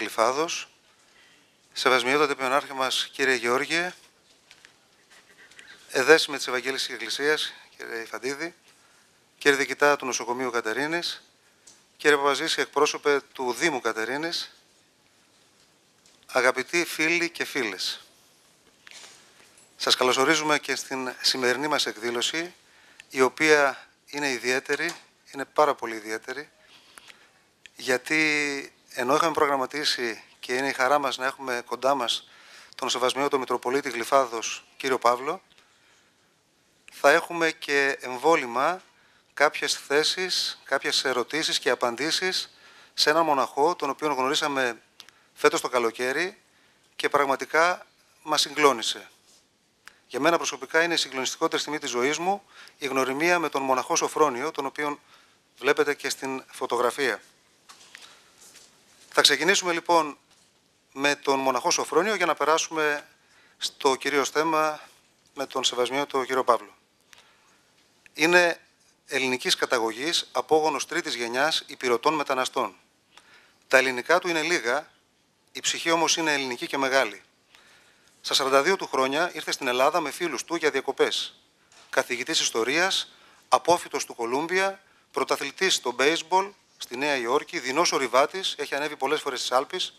Γλυφάδος, Σεβασμιότατε Πειονάρχε μας κύριε Γεώργιε, εδέσμε της Ευαγγέλισης Εκκλησίας, κύριε Ιφαντίδη, κύριε Διοικητά του Νοσοκομείου Κατερίνης, κύριε Παπαζήση, εκπρόσωπε του Δήμου Κατερίνης, αγαπητοί φίλοι και φίλες. Σας καλωσορίζουμε και στην σημερινή μας εκδήλωση, η οποία είναι ιδιαίτερη, είναι πάρα πολύ ιδιαίτερη, γιατί ενώ είχαμε προγραμματίσει και είναι η χαρά μας να έχουμε κοντά μας τον Σεβασμιότατο Μητροπολίτη Γλυφάδος, κύριο Παύλο, θα έχουμε και εμβόλυμα κάποιες θέσεις, κάποιες ερωτήσεις και απαντήσεις σε έναν μοναχό, τον οποίο γνωρίσαμε φέτος το καλοκαίρι και πραγματικά μας συγκλώνησε. Για μένα προσωπικά είναι η συγκλονιστικότερη στιγμή της ζωής μου η γνωριμία με τον μοναχό Σοφρόνιο, τον οποίο βλέπετε και στην φωτογραφία. Θα ξεκινήσουμε λοιπόν με τον μοναχό Σοφρόνιο για να περάσουμε στο κυρίως θέμα με τον Σεβασμιότατο κύριο Παύλο. Είναι ελληνικής καταγωγής, απόγονος τρίτης γενιάς υπηρωτών μεταναστών. Τα ελληνικά του είναι λίγα, η ψυχή όμως είναι ελληνική και μεγάλη. Στα 42 του χρόνια ήρθε στην Ελλάδα με φίλους του για διακοπές. Καθηγητής ιστορίας, απόφοιτος του Κολούμπια, πρωταθλητής στο μπέισμπολ στη Νέα Υόρκη, δεινός ορειβάτης, έχει ανέβει πολλές φορές στις Άλπεις.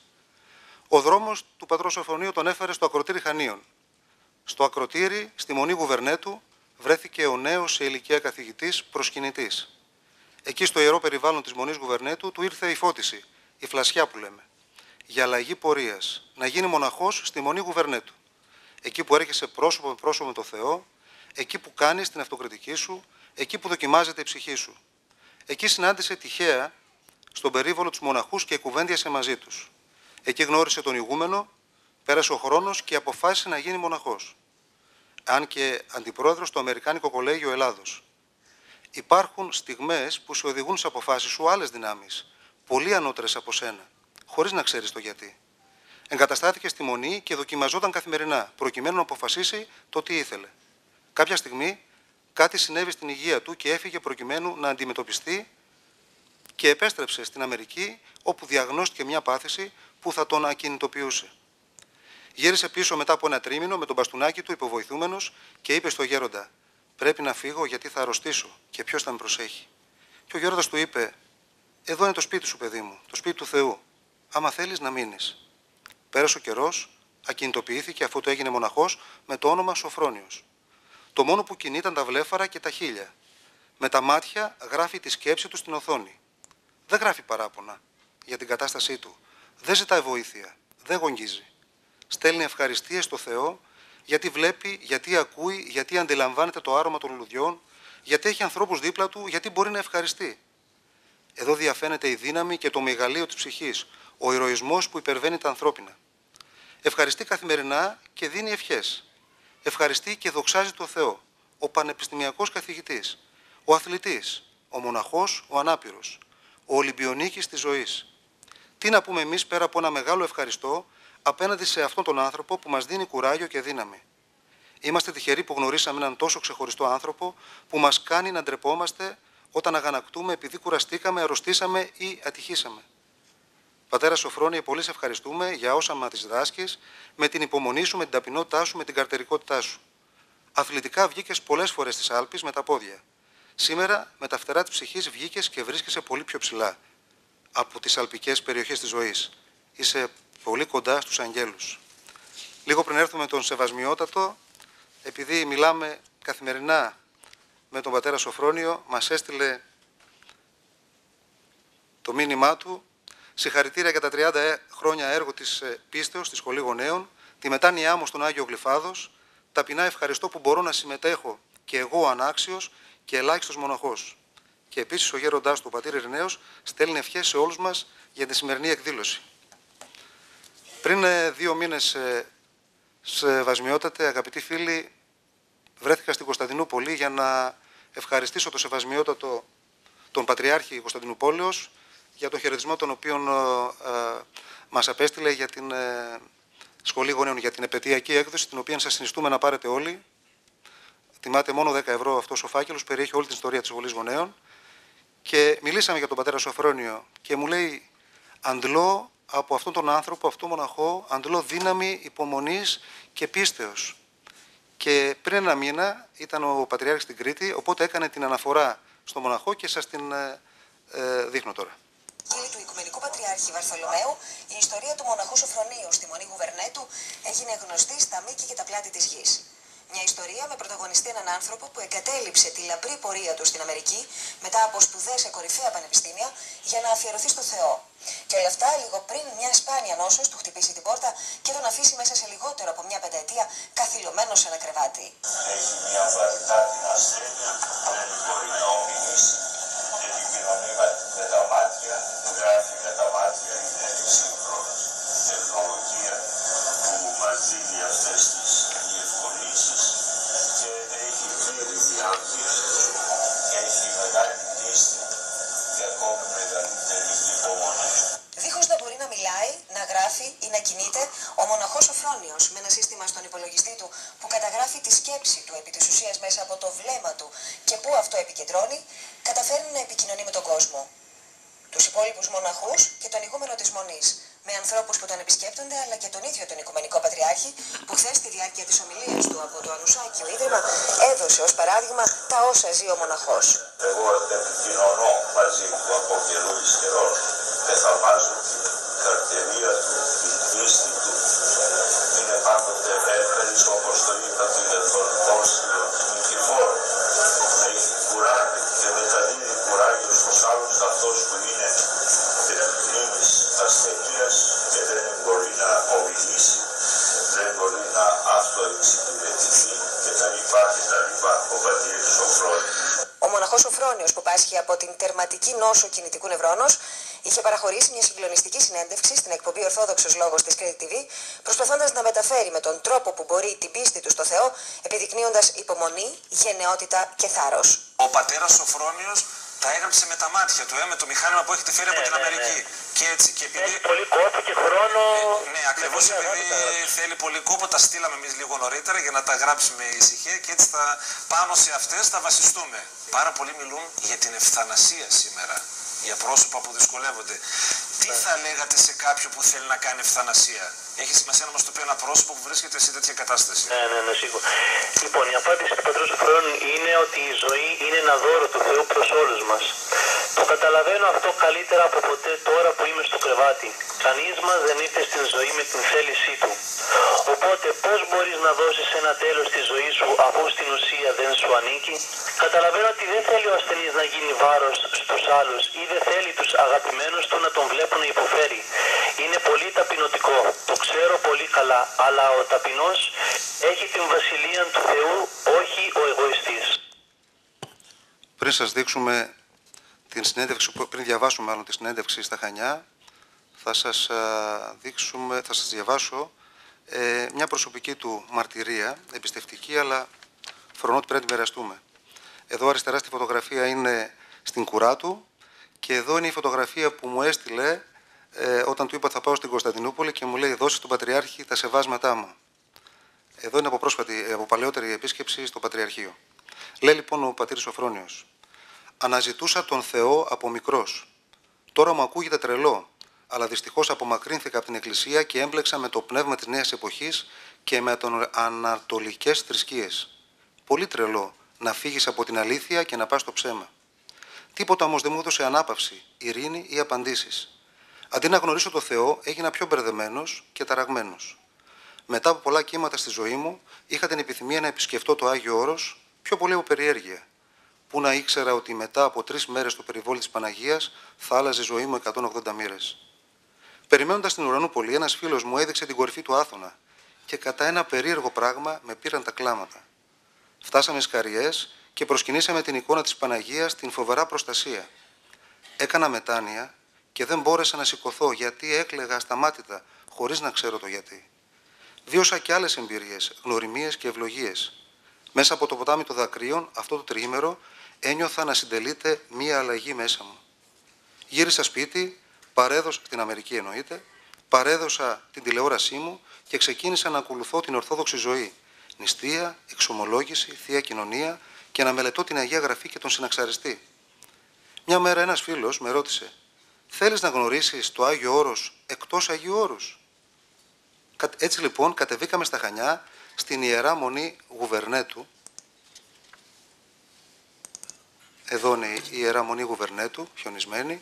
Ο δρόμος του πατρός Σοφρονίου τον έφερε στο ακροτήρι Χανίων. Στο ακροτήρι, στη Μονή Γουβερνέτου, βρέθηκε ο νέος σε ηλικία καθηγητής προσκυνητής. Εκεί στο ιερό περιβάλλον της Μονής Γουβερνέτου του ήρθε η φώτιση, η φλασιά που λέμε, για αλλαγή πορείας, να γίνει μοναχός στη Μονή Γουβερνέτου. Εκεί που έρχεσαι πρόσωπο με πρόσωπο με το Θεό, εκεί που κάνεις την αυτοκριτική σου, εκεί που δοκιμάζεται η ψυχή σου. Εκεί συνάντησε τυχαία στον περίβολο τους μοναχούς και κουβέντιασε μαζί τους. Εκεί γνώρισε τον ηγούμενο, πέρασε ο χρόνος και αποφάσισε να γίνει μοναχός. Αν και αντιπρόεδρος στο Αμερικάνικο Κολέγιο Ελλάδος. Υπάρχουν στιγμές που σε οδηγούν στις αποφάσεις σου άλλες δυνάμεις, πολύ ανώτερες από σένα, χωρίς να ξέρεις το γιατί. Εγκαταστάθηκε στη Μονή και δοκιμαζόταν καθημερινά, προκειμένου να αποφασίσει το τι ήθελε. Κάποια στιγμή κάτι συνέβη στην υγεία του και έφυγε προκειμένου να αντιμετωπιστεί και επέστρεψε στην Αμερική, όπου διαγνώστηκε μια πάθηση που θα τον ακινητοποιούσε. Γύρισε πίσω μετά από ένα τρίμηνο με τον μπαστούνάκι του υποβοηθούμενος και είπε στο γέροντα: «Πρέπει να φύγω γιατί θα αρρωστήσω και ποιος θα με προσέχει». Και ο γέροντας του είπε: «Εδώ είναι το σπίτι σου, παιδί μου, το σπίτι του Θεού. Άμα θέλεις να μείνεις». Πέρασε ο καιρός, ακινητοποιήθηκε αφού του έγινε μοναχός με το όνομα Σοφρόνιος. Το μόνο που κινεί ήταν τα βλέφαρα και τα χείλια. Με τα μάτια γράφει τη σκέψη του στην οθόνη. Δεν γράφει παράπονα για την κατάστασή του. Δεν ζητάει βοήθεια. Δεν γογγίζει. Στέλνει ευχαριστίες στο Θεό γιατί βλέπει, γιατί ακούει, γιατί αντιλαμβάνεται το άρωμα των λουλουδιών, γιατί έχει ανθρώπους δίπλα του, γιατί μπορεί να ευχαριστεί. Εδώ διαφαίνεται η δύναμη και το μεγαλείο της ψυχής, ο ηρωισμός που υπερβαίνει τα ανθρώπινα. Ευχαριστεί καθημερινά και δίνει ευχές. Ευχαριστεί και δοξάζει το Θεό, ο πανεπιστημιακός καθηγητής, ο αθλητής, ο μοναχός, ο ανάπηρος, ο Ολυμπιονίκης της ζωής. Τι να πούμε εμείς πέρα από ένα μεγάλο ευχαριστώ απέναντι σε αυτόν τον άνθρωπο που μας δίνει κουράγιο και δύναμη. Είμαστε τυχεροί που γνωρίσαμε έναν τόσο ξεχωριστό άνθρωπο που μας κάνει να ντρεπόμαστε όταν αγανακτούμε επειδή κουραστήκαμε, αρρωστήσαμε ή ατυχήσαμε. Πατέρα Σοφρόνιε, πολύ σε ευχαριστούμε για όσα μας διδάσκεις, με την υπομονή σου, με την ταπεινότητά σου, με την καρτερικότητά σου. Αθλητικά βγήκες πολλές φορές στις Άλπεις με τα πόδια. Σήμερα, με τα φτερά της ψυχής, βγήκες και βρίσκεσαι πολύ πιο ψηλά από τις αλπικές περιοχές της ζωής. Είσαι πολύ κοντά στους αγγέλους. Λίγο πριν έρθουμε τον Σεβασμιότατο, επειδή μιλάμε καθημερινά με τον πατέρα Σοφρόνιο, μας έστειλε το μήνυμά του. Συγχαρητήρια για τα 30 χρόνια έργο της πίστεως στη Σχολή Γονέων, τη μετάνοιά μου στον Άγιο Γλυφάδος, ταπεινά ευχαριστώ που μπορώ να συμμετέχω και εγώ ανάξιος και ελάχιστος μοναχός. Και επίσης ο γέροντάς του, ο πατήρ Ειρηναίος, στέλνει ευχές σε όλους μας για τη σημερινή εκδήλωση. Πριν 2 μήνες, Σεβασμιότατε, αγαπητοί φίλοι, βρέθηκα στην Κωνσταντινούπολη για να ευχαριστήσω τον Σεβασμιότατο, τον Πατριάρχη Κωνσταντινουπόλεως, για τον χαιρετισμό τον οποίο μας απέστειλε για την Σχολή Γονέων, για την επαιτειακή έκδοση, την οποία σας συνιστούμε να πάρετε όλοι. Τιμάται μόνο 10 ευρώ αυτός ο φάκελος, περιέχει όλη την ιστορία της Σχολής Γονέων. Και μιλήσαμε για τον πατέρα Σοφρόνιο και μου λέει: «Αντλώ από αυτόν τον άνθρωπο, αυτόν τον μοναχό, αντλώ δύναμη υπομονής και πίστεως. Και πριν ένα μήνα ήταν ο Πατριάρχης στην Κρήτη, οπότε έκανε την αναφορά στο μοναχό και σας την δείχνω τώρα. Του Οικουμενικού Πατριάρχη Βαρθολομαίου, η ιστορία του μοναχού Σοφρονίου στη Μονή Γουβερνέτου έγινε γνωστή στα μήκη και τα πλάτη της γης. Μια ιστορία με πρωταγωνιστή έναν άνθρωπο που εγκατέλειψε τη λαμπρή πορεία του στην Αμερική μετά από σπουδές σε κορυφαία πανεπιστήμια για να αφιερωθεί στο Θεό. Και όλα αυτά λίγο πριν μια σπάνια νόσος του χτυπήσει την πόρτα και τον αφήσει μέσα σε λιγότερο από μια πενταετία καθυλωμένο σε ένα κρεβάτι. Έχει μια βαριά την ασθένεια, δεν μπορεί να ομιλήσει και επικοινωνεί με τα μάτια, γράφει με τα μάτια. Είναι η σύγχρονη τεχνολογία που μας δίνει αυτές τις διευκολύνσεις και έχει πλήρη διάρκεια, έχει μεγάλη πίστη και ακόμη μεγαλύτερη υπομονή. Δίχως να μπορεί να μιλάει, να γράφει ή να κινείται, ο μοναχός Σοφρόνιος, με ένα σύστημα στον υπολογιστή του που καταγράφει τη σκέψη του επί της ουσίας μέσα από το βλέμμα του και πού αυτό επικεντρώνει, καταφέρνει να επικοινωνεί με τον κόσμο. Τους υπόλοιπους μοναχούς και τον ηγούμενο της Μονής, με ανθρώπους που τον επισκέπτονται, αλλά και τον ίδιο τον Οικουμενικό Πατριάρχη, που χθες στη διάρκεια της ομιλίας του από το Ανουσάκιο Ίδρυμα έδωσε ως παράδειγμα τα όσα ζει ο μοναχός. Εγώ επικοινωνώ μαζί του από καιρού εις καιρός και θαυμάζω την καρτερία του, την πίστη του. Είναι πάντοτε εύκολης, όπως το είπατε για τον Πόρσιο Νικηφόρο. Έχει κουράγιο και μεταδίδει κουράγιο στους άλλους, αυτός που είναι τεχνής ασθενείας και δεν μπορεί να ομιλήσει, δεν μπορεί να αυτοεξυπηρετηθεί κτλ. Ο πατήρ Σοφρόνιος. Ο μοναχός Σοφρόνιος, που πάσχει από την τερματική νόσο κινητικού νευρώνος, είχε παραχωρήσει μια συγκλονιστική συνέντευξη στην εκπομπή Ορθόδοξος Λόγος της Κρήτη TV, προσπαθώντας να μεταφέρει με τον τρόπο που μπορεί την πίστη του στο Θεό, επιδεικνύοντας υπομονή, γενναιότητα και θάρρος. Ο πατέρας Σοφρόνιος τα έγραψε με τα μάτια του, με το μηχάνημα που έχετε φέρει από την Αμερική. Και έτσι, και επειδή... Έχει πολύ κόπο και χρόνο... ναι, ακριβώς επειδή θέλει πολύ κόπο, τα στείλαμε εμείς λίγο νωρίτερα για να τα γράψει με ησυχία και έτσι πάνω σε αυτές θα βασιστούμε. Πάρα πολλοί μιλούν για την ευθανασία σήμερα, για πρόσωπα που δυσκολεύονται. Τι θα λέγατε σε κάποιον που θέλει να κάνει ευθανασία? Έχει σημασία να μας το πει ένα πρόσωπο που βρίσκεται σε τέτοια κατάσταση. Ναι, σίγουρα. Λοιπόν, η απάντηση του πατρός Σοφρόνιου είναι ότι η ζωή είναι ένα δώρο του Θεού προς όλους μας. Το καταλαβαίνω αυτό καλύτερα από ποτέ τώρα που είμαι στο κρεβάτι. Κανείς μας δεν ήρθε στην ζωή με την θέλησή του. Οπότε πώς μπορείς να δώσεις ένα τέλος στη ζωή σου αφού στην ουσία δεν σου ανήκει? Καταλαβαίνω ότι δεν θέλει ο ασθενής να γίνει βάρος στους άλλους ή δεν θέλει τους αγαπημένους του να τον βλέπουν να υποφέρει. Είναι πολύ ταπεινωτικό, το ξέρω πολύ καλά, αλλά ο ταπεινός έχει την βασιλεία του Θεού, όχι ο εγωιστής. Πριν σας δείξουμε την συνέντευξη, πριν διαβάσουμε μάλλον τη συνέντευξη στα Χανιά, θα σας διαβάσω μια προσωπική του μαρτυρία, εμπιστευτική, αλλά φρονώ ότι πρέπει να την μοιραστούμε. Εδώ αριστερά στη φωτογραφία είναι στην κουρά του και εδώ είναι η φωτογραφία που μου έστειλε όταν του είπα θα πάω στην Κωνσταντινούπολη και μου λέει δώσε στον Πατριάρχη τα σεβάσματά μου. Εδώ είναι από παλαιότερη επίσκεψη στο Πατριαρχείο. Λέει λοιπόν ο πατήρ Σοφρόνιος: αναζητούσα τον Θεό από μικρός. Τώρα μου ακούγεται τρελό, αλλά δυστυχώς απομακρύνθηκα από την Εκκλησία και έμπλεξα με το πνεύμα της νέας εποχής και με τον ανατολικές θρησκείες. Πολύ τρελό να φύγεις από την αλήθεια και να πας στο ψέμα. Τίποτα όμως δεν μου έδωσε ανάπαυση, ειρήνη ή απαντήσεις. Αντί να γνωρίσω το Θεό, έγινα πιο μπερδεμένος και ταραγμένος. Μετά από πολλά κύματα στη ζωή μου, είχα την επιθυμία να επισκεφτώ το Άγιο Όρος, πιο πολύ από περιέργεια. Πού να ήξερα ότι μετά από 3 μέρες στο περιβόλι της Παναγίας θα άλλαζε η ζωή μου 180 μοίρες. Περιμένοντας την Ουρανούπολη, ένας φίλος μου έδειξε την κορυφή του Άθωνα και κατά ένα περίεργο πράγμα με πήραν τα κλάματα. Φτάσαμε στις Καριές και προσκυνήσαμε την εικόνα της Παναγίας στην φοβερά προστασία. Έκανα μετάνοια και δεν μπόρεσα να σηκωθώ γιατί έκλαιγα ασταμάτητα, χωρίς να ξέρω το γιατί. Βίωσα και άλλες εμπειρίες, γνωριμίες και ευλογίες. Μέσα από το ποτάμι των δακρύων, αυτό το τριήμερο, ένιωθα να συντελείται μία αλλαγή μέσα μου. Γύρισα σπίτι, στην Αμερική εννοείται, παρέδωσα την τηλεόρασή μου και ξεκίνησα να ακολουθώ την Ορθόδοξη ζωή. Νηστεία, εξομολόγηση, θεία κοινωνία και να μελετώ την Αγία Γραφή και τον συναξαριστή. Μια μέρα ένας φίλος με ρώτησε: Θέλεις να γνωρίσεις το Άγιο Όρος εκτός Αγίου Όρους? Έτσι λοιπόν κατεβήκαμε στα Χανιά, στην Ιερά Μονή Γουβερνέτου. Εδώ είναι η Ιερά Μονή Γουβερνέτου, χιονισμένη.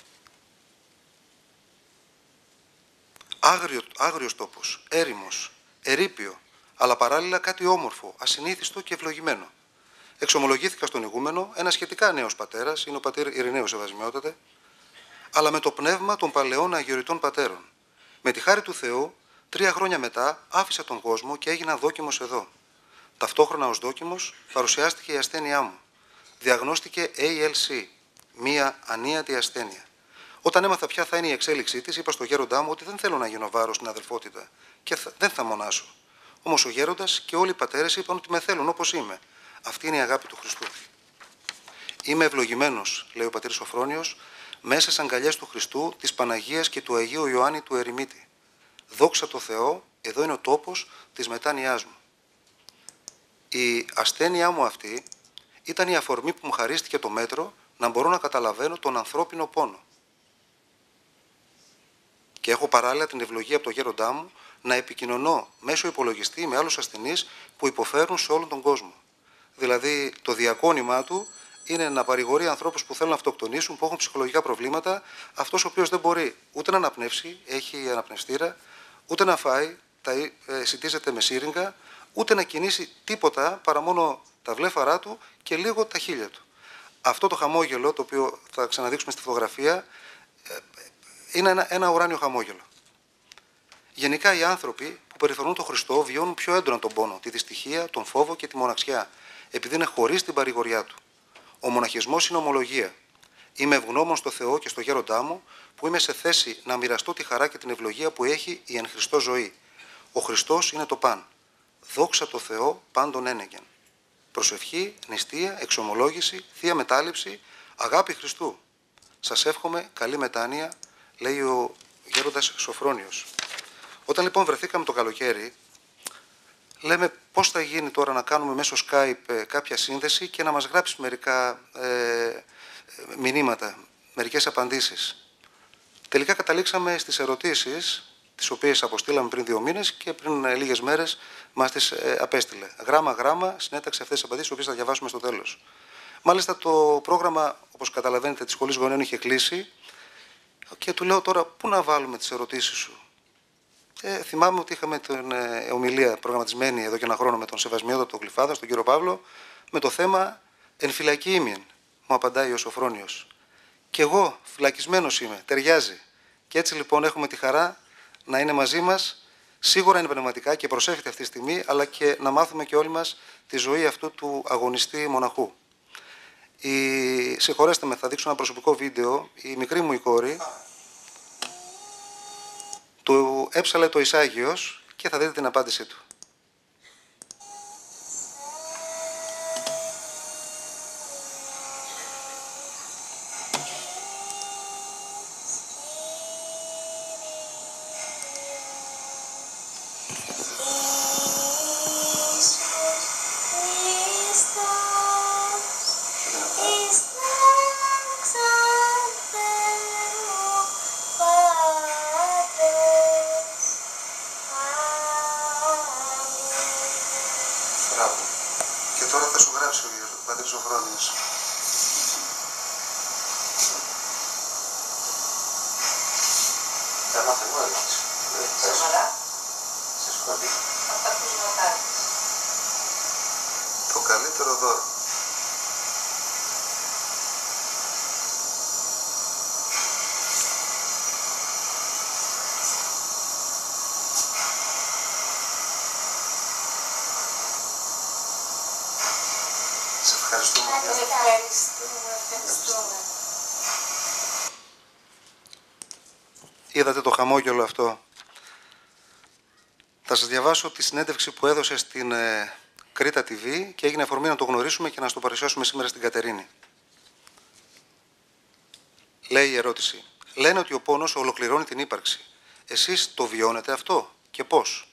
Άγριος τόπος, έρημος, ερείπιο, αλλά παράλληλα κάτι όμορφο, ασυνήθιστο και ευλογημένο. Εξομολογήθηκα στον ηγούμενο, ένα σχετικά νέος πατέρας, είναι ο πατήρ Ειρηναίος Σεβασμιότατε, αλλά με το πνεύμα των παλαιών αγιοριτών πατέρων. Με τη χάρη του Θεού, 3 χρόνια μετά άφησα τον κόσμο και έγινα δόκιμος εδώ. Ταυτόχρονα ως δόκιμος παρουσιάστηκε η ασθένειά μου. Διαγνώστηκε ALC, μία ανίατη ασθένεια. Όταν έμαθα ποια θα είναι η εξέλιξή της, είπα στο γέροντά μου ότι δεν θέλω να γίνω βάρος στην αδελφότητα και δεν θα μονάσω. Όμως ο γέροντας και όλοι οι πατέρες είπαν ότι με θέλουν όπως είμαι. Αυτή είναι η αγάπη του Χριστού. Είμαι ευλογημένος, λέει ο πατήρ Σοφρόνιος, μέσα στις αγκαλιές του Χριστού, της Παναγίας και του Αγίου Ιωάννη του Ερημίτη. Δόξα τω Θεώ, εδώ είναι ο τόπος της μετάνοιάς μου. Η ασθένειά μου αυτή ήταν η αφορμή που μου χαρίστηκε το μέτρο να μπορώ να καταλαβαίνω τον ανθρώπινο πόνο. Και έχω παράλληλα την ευλογία από το γέροντά μου να επικοινωνώ μέσω υπολογιστή με άλλους ασθενείς που υποφέρουν σε όλον τον κόσμο. Δηλαδή, το διακόνημά του είναι να παρηγορεί ανθρώπους που θέλουν να αυτοκτονήσουν, που έχουν ψυχολογικά προβλήματα, αυτός ο οποίος δεν μπορεί ούτε να αναπνεύσει, έχει αναπνευστήρα, ούτε να φάει, σιτίζεται με σύριγγα, ούτε να κινήσει τίποτα παρά μόνο τα βλέφαρά του και λίγο τα χείλια του. Αυτό το χαμόγελο, το οποίο θα ξαναδείξουμε στη φωτογραφία, είναι ένα ουράνιο χαμόγελο. Γενικά οι άνθρωποι που περιφρονούν τον Χριστό βιώνουν πιο έντονα τον πόνο, τη δυστυχία, τον φόβο και τη μοναξιά, επειδή είναι χωρίς την παρηγοριά του. Ο μοναχισμός είναι ομολογία. Είμαι ευγνώμων στο Θεό και στο γέροντά μου που είμαι σε θέση να μοιραστώ τη χαρά και την ευλογία που έχει η εν Χριστώ ζωή. Ο Χριστός είναι το παν. Δόξα τω Θεώ πάντων ένεγεν. Προσευχή, νηστεία, εξομολόγηση, θεία μετάληψη, αγάπη Χριστού. Σας εύχομαι καλή μετάνοια, λέει ο γέροντας Σοφρόνιος. Όταν λοιπόν βρεθήκαμε το καλοκαίρι, λέμε πώς θα γίνει τώρα να κάνουμε μέσω Skype κάποια σύνδεση και να μας γράψει μερικά μηνύματα, μερικές απαντήσεις. Τελικά καταλήξαμε στις ερωτήσεις, τις οποίες αποστήλαμε πριν 2 μήνες και πριν λίγες μέρες μας τις απέστειλε. Γράμμα-γράμμα συνέταξε αυτές τις απαντήσεις, τις οποίες θα διαβάσουμε στο τέλος. Μάλιστα το πρόγραμμα, όπως καταλαβαίνετε, της Σχολής Γονέων είχε κλείσει και του λέω τώρα πού να βάλουμε τις ερωτήσεις σου. Θυμάμαι ότι είχαμε την ομιλία προγραμματισμένη εδώ και 1 χρόνο με τον Σεβασμιότατο τον Γλυφάδα, τον κύριο Παύλο, με το θέμα «Εν φυλακή ήμιεν», μου απαντάει ο Σοφρόνιος. Και εγώ φυλακισμένος είμαι, ταιριάζει. Και έτσι λοιπόν έχουμε τη χαρά να είναι μαζί μας, σίγουρα είναι πνευματικά και προσεύχεται αυτή τη στιγμή, αλλά και να μάθουμε και όλοι μας τη ζωή αυτού του αγωνιστή μοναχού. Συγχωρέστε με, θα δείξω ένα προσωπικό βίντεο. Η μικρή μου η κόρη του έψαλε το Εισάγειος και θα δείτε την απάντησή του. Και τώρα θα σου γράψει ο πατήρ Σοφρόνιος. Θα μάθω εγώ έτσι. Σοβαρά. Σε σχολή. Θα τα ακούσουμε κάτι. Το καλύτερο δώρο. Σε ευχαριστούμε. Ευχαριστούμε. Είδατε το χαμόγελο αυτό. Θα σας διαβάσω τη συνέντευξη που έδωσε στην Κρήτα TV και έγινε αφορμή να το γνωρίσουμε και να στο παρουσιάσουμε σήμερα στην Κατερίνη. Λέει η ερώτηση. Λένε ότι ο πόνος ολοκληρώνει την ύπαρξη. Εσείς το βιώνετε αυτό και πώς?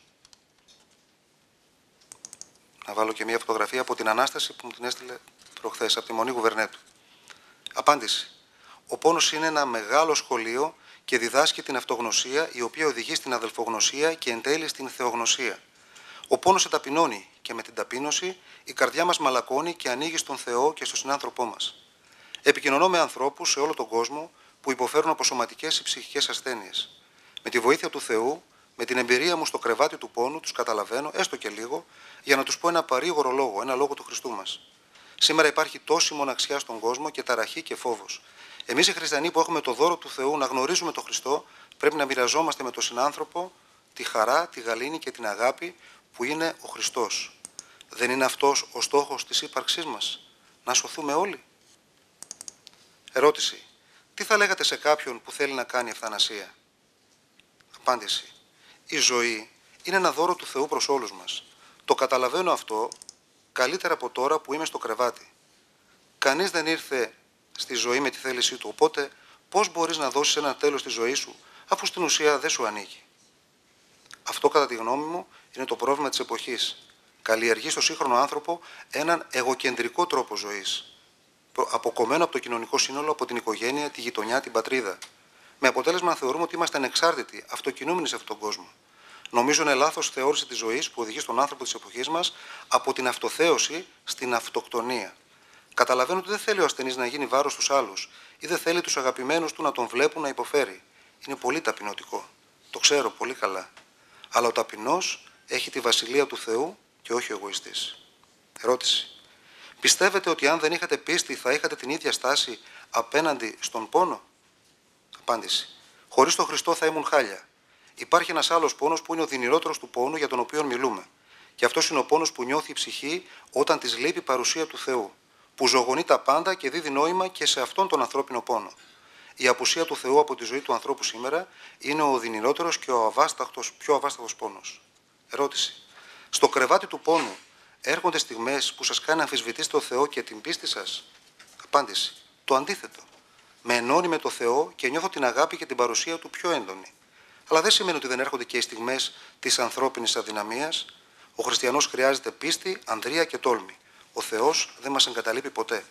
Να βάλω και μια φωτογραφία από την Ανάσταση που μου την έστειλε προχθές από τη Μονή Γουβερνέτου. Απάντηση. Ο πόνος είναι ένα μεγάλο σχολείο και διδάσκει την αυτογνωσία, η οποία οδηγεί στην αδελφογνωσία και εν τέλει στην θεογνωσία. Ο πόνος εταπεινώνει και με την ταπείνωση η καρδιά μας μαλακώνει και ανοίγει στον Θεό και στον συνάνθρωπό μας. Επικοινωνώ με ανθρώπους σε όλο τον κόσμο που υποφέρουν από σωματικές ή ψυχικές ασθένειες. Με τη βοήθεια του Θεού, με την εμπειρία μου στο κρεβάτι του πόνου, τους καταλαβαίνω, έστω και λίγο, για να τους πω ένα παρήγορο λόγο, ένα λόγο του Χριστού μας. Σήμερα υπάρχει τόση μοναξιά στον κόσμο και ταραχή και φόβος. Εμείς οι χριστιανοί που έχουμε το δώρο του Θεού να γνωρίζουμε τον Χριστό, πρέπει να μοιραζόμαστε με τον συνάνθρωπο τη χαρά, τη γαλήνη και την αγάπη που είναι ο Χριστός. Δεν είναι αυτός ο στόχος της ύπαρξής μας? Να σωθούμε όλοι? Ερώτηση. Τι θα λέγατε σε κάποιον που θέλει να κάνει ευθανασία? Απάντηση. Η ζωή είναι ένα δώρο του Θεού προς όλους μας. Το καταλαβαίνω αυτό καλύτερα από τώρα που είμαι στο κρεβάτι. Κανείς δεν ήρθε στη ζωή με τη θέλησή του, οπότε πώς μπορείς να δώσεις ένα τέλος στη ζωή σου, αφού στην ουσία δεν σου ανήκει? Αυτό, κατά τη γνώμη μου, είναι το πρόβλημα της εποχής. Καλλιεργεί στο σύγχρονο άνθρωπο έναν εγωκεντρικό τρόπο ζωής, αποκομμένο από το κοινωνικό σύνολο, από την οικογένεια, τη γειτονιά, την πατρίδα. Με αποτέλεσμα να θεωρούμε ότι είμαστε ανεξάρτητοι, αυτοκινούμενοι σε αυτόν τον κόσμο. Νομίζω είναι λάθος θεώρηση της ζωής που οδηγεί στον άνθρωπο της εποχής μας από την αυτοθέωση στην αυτοκτονία. Καταλαβαίνω ότι δεν θέλει ο ασθενής να γίνει βάρος στους άλλους ή δεν θέλει τους αγαπημένους του να τον βλέπουν να υποφέρει. Είναι πολύ ταπεινωτικό. Το ξέρω πολύ καλά. Αλλά ο ταπεινός έχει τη βασιλεία του Θεού και όχι ο εγωιστής. Ερώτηση. Πιστεύετε ότι αν δεν είχατε πίστη θα είχατε την ίδια στάση απέναντι στον πόνο? Απάντηση. Χωρίς τον Χριστό θα ήμουν χάλια. Υπάρχει ένας άλλος πόνος που είναι ο δυνηρότερος του πόνου για τον οποίο μιλούμε. Και αυτός είναι ο πόνος που νιώθει η ψυχή όταν της λείπει η παρουσία του Θεού, που ζωγονεί τα πάντα και δίδει νόημα και σε αυτόν τον ανθρώπινο πόνο. Η απουσία του Θεού από τη ζωή του ανθρώπου σήμερα είναι ο δυνηρότερος και ο πιο αβάσταχτος πόνος. Ερώτηση. Στο κρεβάτι του πόνου έρχονται στιγμές που σας κάνει να αμφισβητήσετε τον Θεό και την πίστη σας? Απάντηση. Το αντίθετο. Με ενώνει με το Θεό και νιώθω την αγάπη και την παρουσία του πιο έντονη. Αλλά δεν σημαίνει ότι δεν έρχονται και οι στιγμές της ανθρώπινης αδυναμίας. Ο χριστιανός χρειάζεται πίστη, ανδρεία και τόλμη. Ο Θεός δεν μας εγκαταλείπει ποτέ.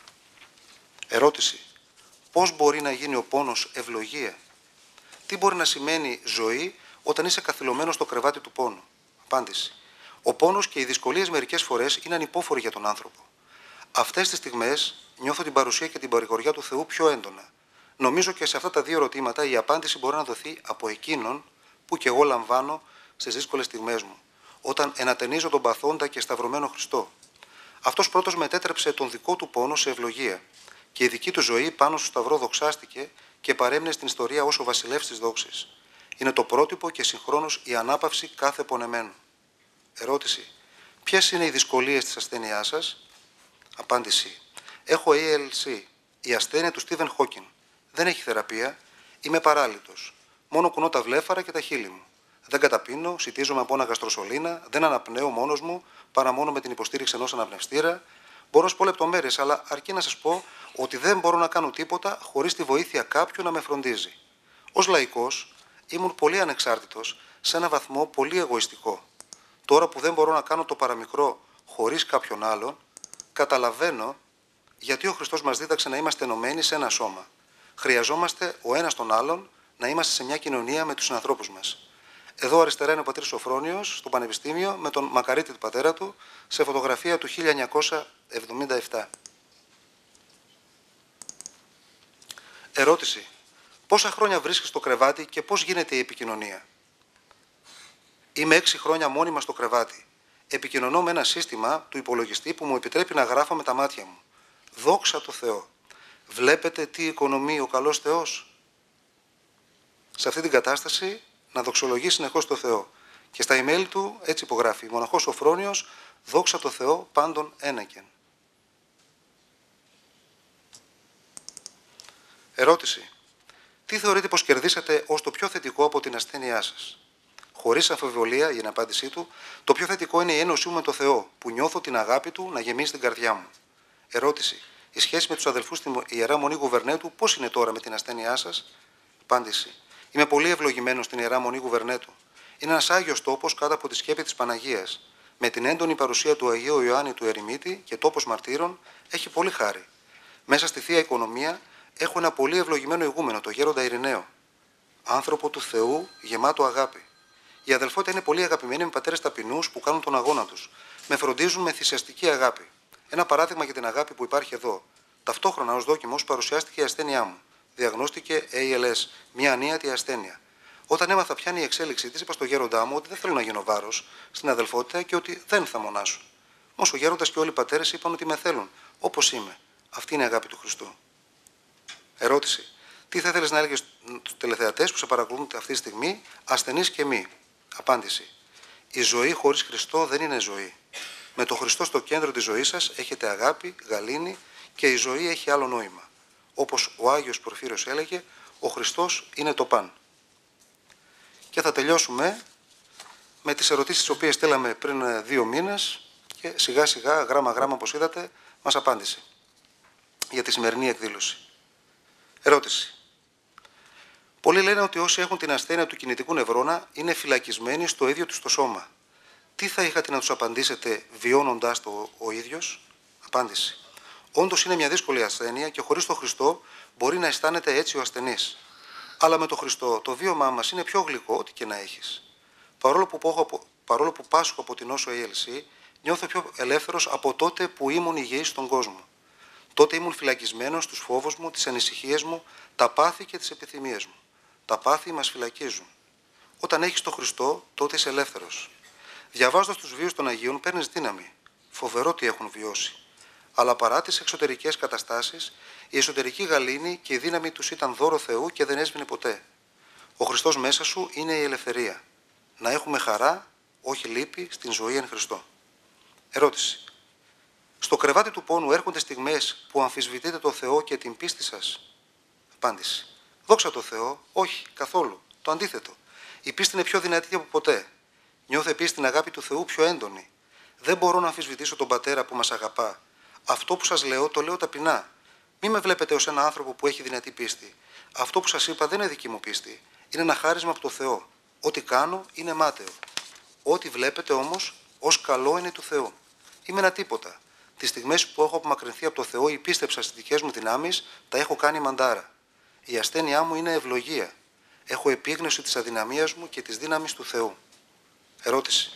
Ερώτηση. Πώς μπορεί να γίνει ο πόνος ευλογία? Τι μπορεί να σημαίνει ζωή όταν είσαι καθυλωμένος στο κρεβάτι του πόνου? Απάντηση. Ο πόνος και οι δυσκολίες μερικές φορές είναι ανυπόφοροι για τον άνθρωπο. Αυτές τις στιγμές νιώθω την παρουσία και την παρηγοριά του Θεού πιο έντονα. Νομίζω και σε αυτά τα δύο ερωτήματα η απάντηση μπορεί να δοθεί από εκείνον που και εγώ λαμβάνω στις δύσκολες στιγμές μου, όταν ενατενίζω τον παθόντα και σταυρωμένο Χριστό. Αυτός πρώτος μετέτρεψε τον δικό του πόνο σε ευλογία και η δική του ζωή πάνω στο σταυρό δοξάστηκε και παρέμεινε στην ιστορία ως ο βασιλεύς της δόξης. Είναι το πρότυπο και συγχρόνως η ανάπαυση κάθε πονεμένου. Ερώτηση. Ποιες είναι οι δυσκολίες της ασθένειάς σας? Απάντηση. Έχω ALC, η ασθένεια του Στίβεν Χόκιν. Δεν έχει θεραπεία, είμαι παράλυτος. Μόνο κουνώ τα βλέφαρα και τα χείλη μου. Δεν καταπίνω, σιτίζομαι από ένα γαστροσωλήνα, δεν αναπνέω μόνος μου, παρά μόνο με την υποστήριξη ενός αναπνευστήρα. Μπορώ να σας πω λεπτομέρειες, αλλά αρκεί να σας πω ότι δεν μπορώ να κάνω τίποτα χωρίς τη βοήθεια κάποιου να με φροντίζει. Ως λαϊκός, ήμουν πολύ ανεξάρτητος, σε ένα βαθμό πολύ εγωιστικό. Τώρα που δεν μπορώ να κάνω το παραμικρό χωρίς κάποιον άλλον, καταλαβαίνω γιατί ο Χριστός μας δίδαξε να είμαστε ενωμένοι σε ένα σώμα. Χρειαζόμαστε ο ένας τον άλλον να είμαστε σε μια κοινωνία με τους συνανθρώπους μας. Εδώ αριστερά είναι ο πατήρ Σοφρόνιος στο Πανεπιστήμιο με τον μακαρίτη του πατέρα του σε φωτογραφία του 1977. Ερώτηση. Πόσα χρόνια βρίσκεσαι στο κρεβάτι και πώς γίνεται η επικοινωνία? Είμαι 6 χρόνια μόνιμα στο κρεβάτι. Επικοινωνώ με ένα σύστημα του υπολογιστή που μου επιτρέπει να γράφω με τα μάτια μου. Δόξα τω Θεώ. Βλέπετε τι οικονομεί ο καλός Θεός? Σε αυτή την κατάσταση να δοξολογεί συνεχώς το Θεό. Και στα email του έτσι υπογράφει. Μοναχός Σοφρόνιος, δόξα τω Θεώ πάντων ένεκεν. Ερώτηση. Τι θεωρείτε πως κερδίσατε ως το πιο θετικό από την ασθένειά σας? Χωρίς αμφιβολία, για την απάντησή του, το πιο θετικό είναι η ένωσή μου με το Θεό, που νιώθω την αγάπη του να γεμίζει την καρδιά μου. Ερώτηση. Η σχέση με τους αδελφούς στην Ιερά Μονή Γουβερνέτου πώς είναι τώρα με την ασθένειά σας? Απάντηση. Είμαι πολύ ευλογημένος στην Ιερά Μονή Γουβερνέτου. Είναι ένας άγιος τόπος κάτω από τη σκέπη της Παναγίας. Με την έντονη παρουσία του Αγίου Ιωάννη του Ερημίτη και τόπος μαρτύρων έχει πολύ χάρη. Μέσα στη θεία οικονομία Έχω ένα πολύ ευλογημένο ηγούμενο, το γέροντα Ειρηναίο. Άνθρωπο του Θεού, γεμάτο αγάπη. Η αδελφότητα είναι πολύ αγαπημένη με πατέρες ταπεινούς που κάνουν τον αγώνα τους. Με φροντίζουν με θυσιαστική αγάπη. Ένα παράδειγμα για την αγάπη που υπάρχει εδώ. Ταυτόχρονα ως δόκιμος παρουσιάστηκε η ασθένειά μου. Διαγνώστηκε ALS, μια ανίατη ασθένεια. Όταν έμαθα ποια είναι η εξέλιξή της, είπα στο γέροντά μου ότι δεν θέλω να γίνω βάρος στην αδελφότητα και ότι δεν θα μονάσω. Όμως ο γέροντας και όλοι οι πατέρες είπαν ότι με θέλουν, όπως είμαι. Αυτή είναι η αγάπη του Χριστού. Ερώτηση. Τι θα ήθελες να έλεγες στους τελεθεατές που σε παρακολουθούν αυτή τη στιγμή, ασθενείς και μη? Απάντηση. Η ζωή χωρίς Χριστό δεν είναι ζωή. Με τον Χριστό στο κέντρο της ζωής σας έχετε αγάπη, γαλήνη και η ζωή έχει άλλο νόημα. Όπως ο Άγιος Πορφύριος έλεγε, ο Χριστός είναι το παν. Και θα τελειώσουμε με τις ερωτήσεις τις οποίες στέλναμε πριν 2 μήνες και σιγά σιγά, γράμμα όπως είδατε, μας απάντησε για τη σημερινή εκδήλωση. Ερώτηση. Πολλοί λένε ότι όσοι έχουν την ασθένεια του κινητικού νευρώνα είναι φυλακισμένοι στο ίδιο τους το σώμα. Τι θα είχατε να τους απαντήσετε βιώνοντας το ο ίδιος? Απάντηση. Όντως είναι μια δύσκολη ασθένεια και χωρίς τον Χριστό μπορεί να αισθάνεται έτσι ο ασθενής. Αλλά με τον Χριστό το βίωμά μας είναι πιο γλυκό, ό,τι και να έχεις. Παρόλο που πάσχω από την νόσο ALC, νιώθω πιο ελεύθερος από τότε που ήμουν υγιής στον κόσμο. Τότε ήμουν φυλακισμένος στους φόβους μου, τις ανησυχίες μου, τα πάθη και τις επιθυμίες μου. Τα πάθη μας φυλακίζουν. Όταν έχεις τον Χριστό, τότε είσαι ελεύθερος. Διαβάζοντας τους βίους των Αγίων, παίρνεις δύναμη. Φοβερό τι έχουν βιώσει. Αλλά παρά τις εξωτερικές καταστάσεις, η εσωτερική γαλήνη και η δύναμη τους ήταν δώρο Θεού και δεν έσβηνε ποτέ. Ο Χριστός μέσα σου είναι η ελευθερία. Να έχουμε χαρά, όχι λύπη, στην ζωή εν Χριστώ. Ερώτηση. Στο κρεβάτι του πόνου έρχονται στιγμές που αμφισβητείτε το Θεό και την πίστη σας? Απάντηση. Δόξα τω Θεώ, όχι, καθόλου. Το αντίθετο. Η πίστη είναι πιο δυνατή από ποτέ. Νιώθω επίσης την αγάπη του Θεού πιο έντονη. Δεν μπορώ να αμφισβητήσω τον Πατέρα που μας αγαπά. Αυτό που σας λέω, το λέω ταπεινά. Μην με βλέπετε ως ένα άνθρωπο που έχει δυνατή πίστη. Αυτό που σας είπα δεν είναι δική μου πίστη. Είναι ένα χάρισμα από το Θεό. Ό,τι κάνω είναι μάταιο. Ό,τι βλέπετε όμως, ως καλό είναι του Θεού. Είμαι ένα τίποτα. Τις στιγμές που έχω απομακρυνθεί από το Θεό ή πίστεψα στις δικές μου δυνάμεις, τα έχω κάνει μαντάρα. Η ασθένειά μου είναι ευλογία. Έχω επίγνωση της αδυναμίας μου και της δύναμης του Θεού. Ερώτηση.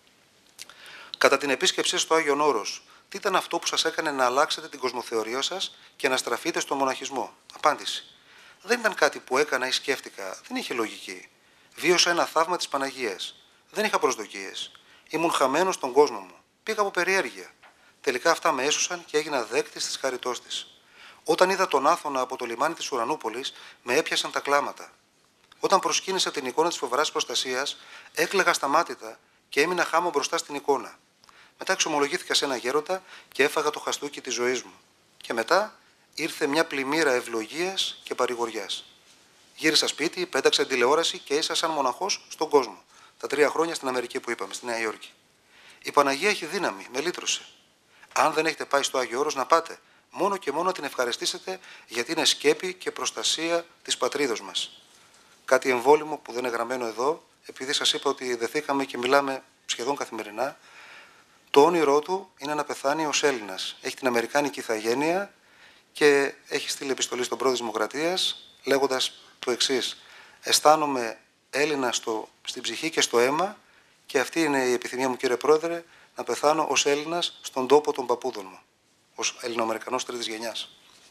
Κατά την επίσκεψή στο Άγιον Όρος, τι ήταν αυτό που σας έκανε να αλλάξετε την κοσμοθεωρία σας και να στραφείτε στον μοναχισμό? Απάντηση. Δεν ήταν κάτι που έκανα ή σκέφτηκα. Δεν είχε λογική. Βίωσα ένα θαύμα της Παναγίας. Δεν είχα προσδοκίες. Ήμουν χαμένος στον κόσμο μου. Πήγα από περιέργεια. Τελικά αυτά με έσωσαν και έγινα δέκτης της χαριτός της. Όταν είδα τον Άθωνα από το λιμάνι της Ουρανούπολης, με έπιασαν τα κλάματα. Όταν προσκύνησα την εικόνα της φοβεράς προστασίας, έκλαιγα σταμάτητα και έμεινα χάμω μπροστά στην εικόνα. Μετά εξομολογήθηκα σε ένα γέροντα και έφαγα το χαστούκι της ζωής μου. Και μετά ήρθε μια πλημμύρα ευλογίας και παρηγοριάς. Γύρισα σπίτι, πέταξα την τηλεόραση και ίσα σαν μοναχός στον κόσμο. Τα 3 χρόνια στην Αμερική που είπαμε, στη Νέα Υόρκη. Η Παναγία έχει δύναμη, με λύτρωσε. Αν δεν έχετε πάει στο Άγιο Όρος, να πάτε. Μόνο και μόνο να την ευχαριστήσετε, γιατί είναι σκέπη και προστασία της πατρίδος μας. Κάτι εμβόλυμο που δεν είναι γραμμένο εδώ, επειδή σας είπα ότι δεθήκαμε και μιλάμε σχεδόν καθημερινά. Το όνειρό του είναι να πεθάνει ως Έλληνας. Έχει την αμερικάνικη ηθαγένεια και έχει στείλει επιστολή στον πρόεδρο της Δημοκρατίας, λέγοντας το εξής. Αισθάνομαι Έλληνα στην ψυχή και στο αίμα και αυτή είναι η επιθυμία μου, κύριε Πρόεδρε, να πεθάνω ως Έλληνας στον τόπο των παππούδων μου, ως Ελληνοαμερικανός 3ης γενιάς.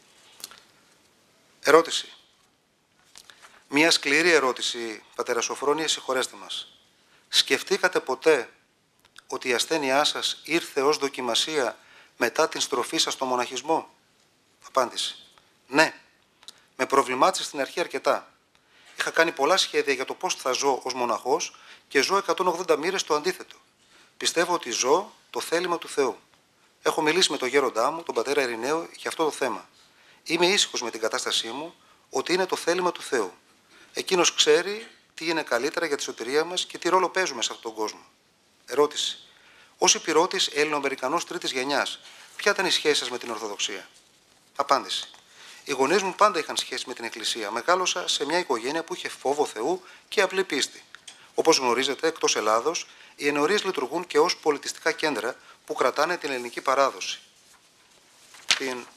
Ερώτηση. Μια σκληρή ερώτηση, πατέρα Σοφρόνιε, συγχωρέστε μας. Σκεφτήκατε ποτέ ότι η ασθένειά σας ήρθε ως δοκιμασία μετά την στροφή σας στο μοναχισμό? Απάντηση. Ναι. Με προβλημάτισε στην αρχή αρκετά. Είχα κάνει πολλά σχέδια για το πώς θα ζω ως μοναχός και ζω 180 μοίρες το αντίθετο. Πιστεύω ότι ζω το θέλημα του Θεού. Έχω μιλήσει με τον γέροντά μου, τον πατέρα Ειρηναίο, για αυτό το θέμα. Είμαι ήσυχος με την κατάστασή μου ότι είναι το θέλημα του Θεού. Εκείνος ξέρει τι είναι καλύτερα για τη σωτηρία μας και τι ρόλο παίζουμε σε αυτόν τον κόσμο. Ερώτηση. Ως υπηρώτης Ελληνοαμερικανός 3ης γενιάς, ποια ήταν η σχέση σας με την Ορθοδοξία? Απάντηση. Οι γονείς μου πάντα είχαν σχέση με την Εκκλησία. Μεγάλωσα σε μια οικογένεια που είχε φόβο Θεού και απλή πίστη. Όπως γνωρίζετε, εκτός Ελλάδος, οι ενορίες λειτουργούν και ως πολιτιστικά κέντρα που κρατάνε την ελληνική παράδοση. Την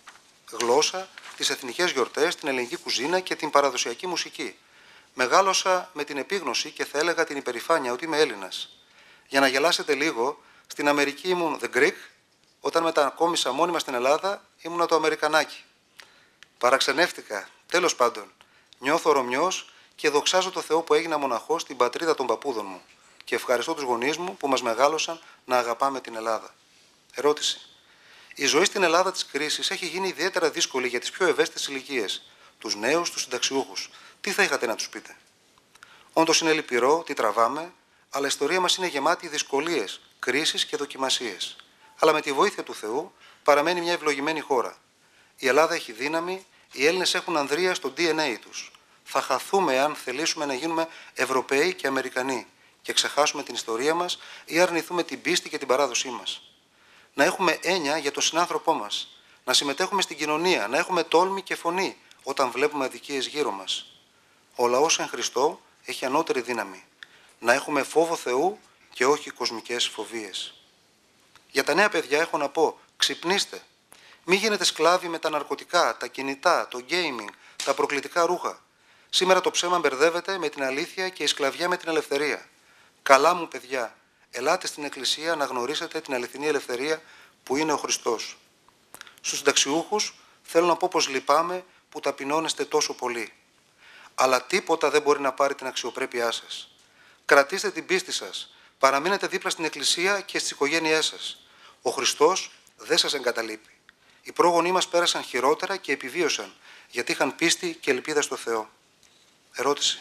γλώσσα, τις εθνικές γιορτές, την ελληνική κουζίνα και την παραδοσιακή μουσική. Μεγάλωσα με την επίγνωση και θα έλεγα την υπερηφάνεια ότι είμαι Έλληνας. Για να γελάσετε λίγο, στην Αμερική ήμουν The Greek, όταν μετακόμισα μόνιμα στην Ελλάδα ήμουνα το Αμερικανάκι. Παραξενεύτηκα, τέλος πάντων. Νιώθω Ρωμιός και δοξάζω το Θεό που έγινα μοναχός στην πατρίδα των παππούδων μου. Και ευχαριστώ τους γονείς μου που μας μεγάλωσαν να αγαπάμε την Ελλάδα. Ερώτηση. Η ζωή στην Ελλάδα της κρίσης έχει γίνει ιδιαίτερα δύσκολη για τις πιο ευαίσθητες ηλικίες, τους νέους, τους συνταξιούχους. Τι θα είχατε να τους πείτε? Όντως είναι λυπηρό, τι τραβάμε, αλλά η ιστορία μας είναι γεμάτη δυσκολίες, κρίσεις και δοκιμασίες. Αλλά με τη βοήθεια του Θεού παραμένει μια ευλογημένη χώρα. Η Ελλάδα έχει δύναμη, οι Έλληνες έχουν ανδρεία στο DNA τους. Θα χαθούμε αν θελήσουμε να γίνουμε Ευρωπαίοι και Αμερικανοί και ξεχάσουμε την ιστορία μας ή αρνηθούμε την πίστη και την παράδοσή μας. Να έχουμε έννοια για τον συνάνθρωπό μας, να συμμετέχουμε στην κοινωνία, να έχουμε τόλμη και φωνή όταν βλέπουμε αδικίες γύρω μας. Ο λαός εν Χριστώ έχει ανώτερη δύναμη. Να έχουμε φόβο Θεού και όχι κοσμικές φοβίες. Για τα νέα παιδιά έχω να πω, ξυπνήστε. Μην γίνετε σκλάβοι με τα ναρκωτικά, τα κινητά, το gaming, τα προκλητικά ρούχα. Σήμερα το ψέμα μπερδεύεται με την αλήθεια και η σκλαβιά με την ελευθερία. Καλά μου παιδιά, ελάτε στην Εκκλησία να γνωρίσετε την αληθινή ελευθερία που είναι ο Χριστός. Στους συνταξιούχους θέλω να πω πως λυπάμαι που ταπεινώνεστε τόσο πολύ. Αλλά τίποτα δεν μπορεί να πάρει την αξιοπρέπειά σας. Κρατήστε την πίστη σας, παραμείνετε δίπλα στην Εκκλησία και στις οικογένειές σας. Ο Χριστός δεν σας εγκαταλείπει. Οι πρόγονοί μας πέρασαν χειρότερα και επιβίωσαν, γιατί είχαν πίστη και ελπίδα στο Θεό. Ερώτηση.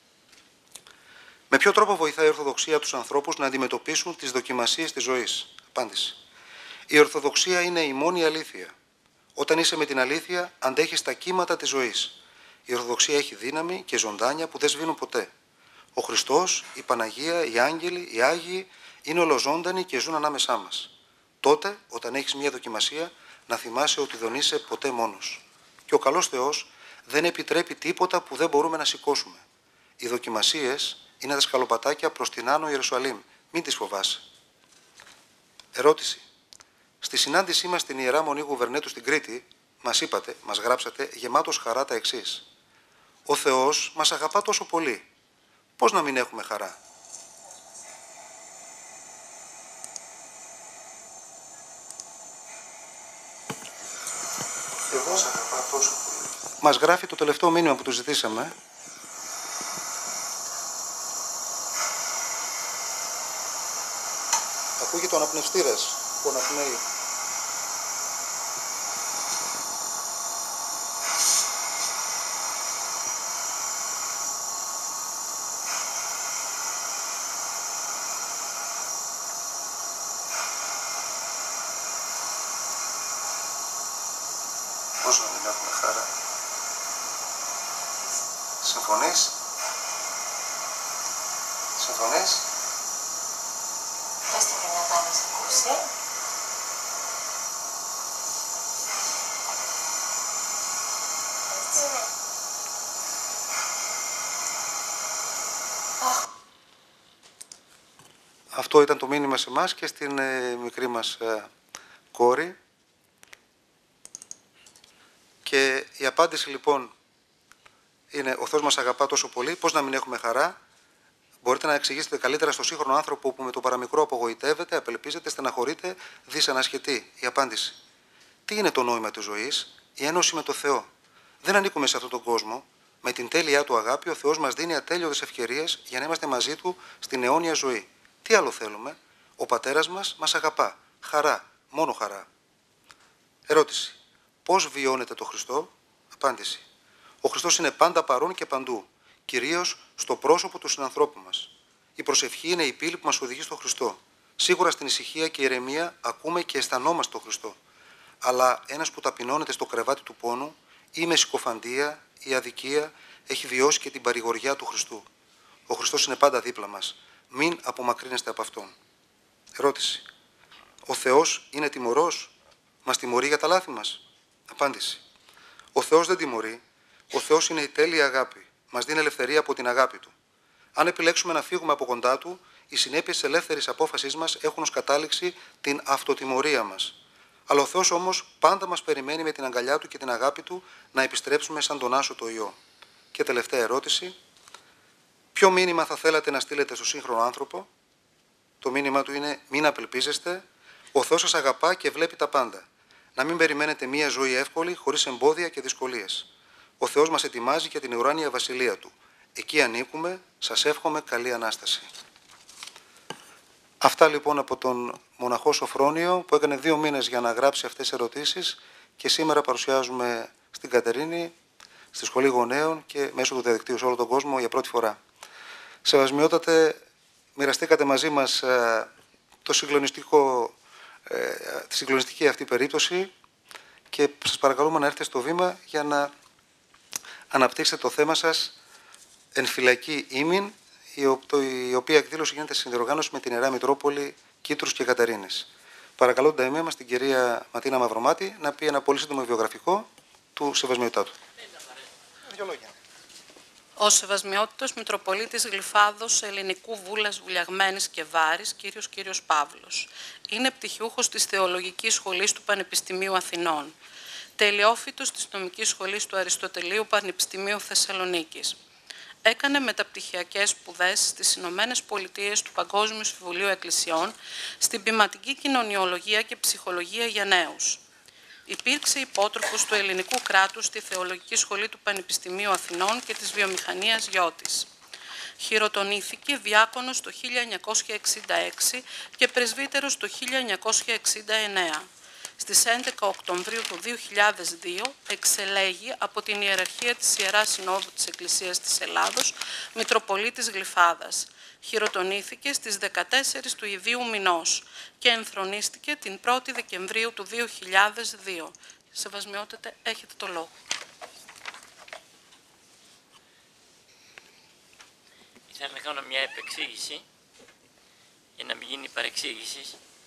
Με ποιο τρόπο βοηθάει η Ορθοδοξία τους ανθρώπους να αντιμετωπίσουν τις δοκιμασίες της ζωής? Απάντηση. Η Ορθοδοξία είναι η μόνη αλήθεια. Όταν είσαι με την αλήθεια, αντέχεις τα κύματα της ζωής. Η Ορθοδοξία έχει δύναμη και ζωντάνια που δεν σβήνουν ποτέ. Ο Χριστός, η Παναγία, οι άγγελοι, οι Άγιοι είναι ολοζώντανοι και ζουν ανάμεσά μας. Τότε, όταν έχεις μια δοκιμασία, να θυμάσαι ότι δεν είσαι ποτέ μόνος. Και ο καλός Θεός δεν επιτρέπει τίποτα που δεν μπορούμε να σηκώσουμε. Οι δοκιμασίες είναι τα σκαλοπατάκια προς την Άνω Ιερουσαλήμ. Μην τις φοβάσαι. Ερώτηση. Στη συνάντησή μας στην Ιερά Μονή Γουβερνέτου στην Κρήτη, μας γράψατε γεμάτος χαρά τα εξής. Ο Θεός μας αγαπά τόσο πολύ. Πώς να μην έχουμε χαρά? Ο Θεός αγαπά τόσο πολύ. Μας γράφει το τελευταίο μήνυμα που του ζητήσαμε. Ακούγεται ο αναπνευστήρας που αναπνέει. Πώς να μην έχουμε χαρά? Συμφωνείς? Συμφωνείς? Πες τι πρέπει να κάνεις, ακούσει. Έτσι είναι. Αυτό ήταν το μήνυμα σε εμάς και στην μικρή μας κόρη. Και η απάντηση λοιπόν είναι: ο Θεός μας αγαπά τόσο πολύ, πώς να μην έχουμε χαρά? Μπορείτε να εξηγήσετε καλύτερα στο σύγχρονο άνθρωπο που με το παραμικρό απογοητεύεται, απελπίζεται, στεναχωρείται, δυσανασχετεί? Η απάντηση. Τι είναι το νόημα της ζωής? Η ένωση με το Θεό. Δεν ανήκουμε σε αυτόν τον κόσμο. Με την τέλειά του αγάπη, ο Θεός μας δίνει ατέλειωτες ευκαιρίες για να είμαστε μαζί του στην αιώνια ζωή. Τι άλλο θέλουμε? Ο Πατέρας μας αγαπά. Χαρά. Μόνο χαρά. Ερώτηση. Πώς βιώνετε το Χριστό? Απάντηση. Ο Χριστός είναι πάντα παρόν και παντού, κυρίως στο πρόσωπο του συνανθρώπου μας. Η προσευχή είναι η πύλη που μας οδηγεί στο Χριστό. Σίγουρα στην ησυχία και ηρεμία ακούμε και αισθανόμαστε τον Χριστό. Αλλά ένας που ταπεινώνεται στο κρεβάτι του πόνου ή με συκοφαντία ή αδικία έχει βιώσει και την παρηγοριά του Χριστού. Ο Χριστός είναι πάντα δίπλα μας. Μην απομακρύνεστε από Αυτόν. Ερώτηση. Ο Θεός είναι τιμωρός? Μας τιμωρεί για τα λάθη μας? Απάντηση. Ο Θεός δεν τιμωρεί. Ο Θεός είναι η τέλεια αγάπη. Μας δίνει ελευθερία από την αγάπη Του. Αν επιλέξουμε να φύγουμε από κοντά Του, οι συνέπειες της ελεύθερης απόφασής μας έχουν ως κατάληξη την αυτοτιμωρία μας. Αλλά ο Θεός όμως πάντα μας περιμένει με την αγκαλιά του και την αγάπη του να επιστρέψουμε σαν τον Άσο το Υιό. Και τελευταία ερώτηση. Ποιο μήνυμα θα θέλατε να στείλετε στο σύγχρονο άνθρωπο? Το μήνυμα του είναι: μην απελπίζεστε. Ο Θεός σας αγαπά και βλέπει τα πάντα. Να μην περιμένετε μία ζωή εύκολη, χωρίς εμπόδια και δυσκολίες. Ο Θεός μας ετοιμάζει για την ουράνια βασιλεία του. Εκεί ανήκουμε. Σας εύχομαι καλή Ανάσταση. Αυτά λοιπόν από τον μοναχό Σοφρόνιο, που έκανε 2 μήνες για να γράψει αυτές τις ερωτήσεις, και σήμερα παρουσιάζουμε στην Κατερίνη, στη Σχολή Γονέων και μέσω του διαδικτύου σε όλο τον κόσμο για πρώτη φορά. Σεβασμιότατε, μοιραστήκατε μαζί μας τη συγκλονιστική αυτή περίπτωση και σας παρακαλούμε να έρθετε στο βήμα για να αναπτύξετε το θέμα σας εν φυλακή ήμην, η οποία εκδήλωση γίνεται σε συνδιοργάνωση με την Ιερά Μητρόπολη Κήτρους και Κατερίνης. Παρακαλώ την ταημία μας, την κυρία Ματίνα Μαυρομάτη, να πει ένα πολύ σύντομο βιογραφικό του Σεβασμιωτάτου. Ο Σεβασμιότητος Μητροπολίτης Γλυφάδος Ελληνικού Βούλας Βουλιαγμένης και Βάρης, κύριος Παύλος. Είναι πτυχιούχος της Θεολογικής Σχολής του Πανεπιστημίου Αθηνών. Τελειόφοιτος της Νομικής Σχολής του Αριστοτελείου Πανεπιστημίου Θεσσαλονίκης. Έκανε μεταπτυχιακές σπουδές στις Ηνωμένες Πολιτείες του Παγκόσμιου Συμβουλίου Εκκλησιών στην ποιηματική κοινωνιολογία και ψυχολογία για νέους. Υπήρξε υπότροφος του ελληνικού κράτους στη Θεολογική Σχολή του Πανεπιστημίου Αθηνών και της Βιομηχανίας Γιώτης. Χειροτονήθηκε διάκονος το 1966 και πρεσβύτερος το 1969. Στις 11 Οκτωβρίου του 2002 εξελέγει από την Ιεραρχία της Ιεράς Συνόδου της Εκκλησίας της Ελλάδος Μητροπολίτης Γλυφάδας. Χειροτονήθηκε στις 14 του ιδίου μηνός και ενθρονίστηκε την 1η Δεκεμβρίου του 2002. Σεβασμιότατε, έχετε το λόγο. Ήθελα να κάνω μια επεξήγηση για να μην γίνει παρεξήγηση.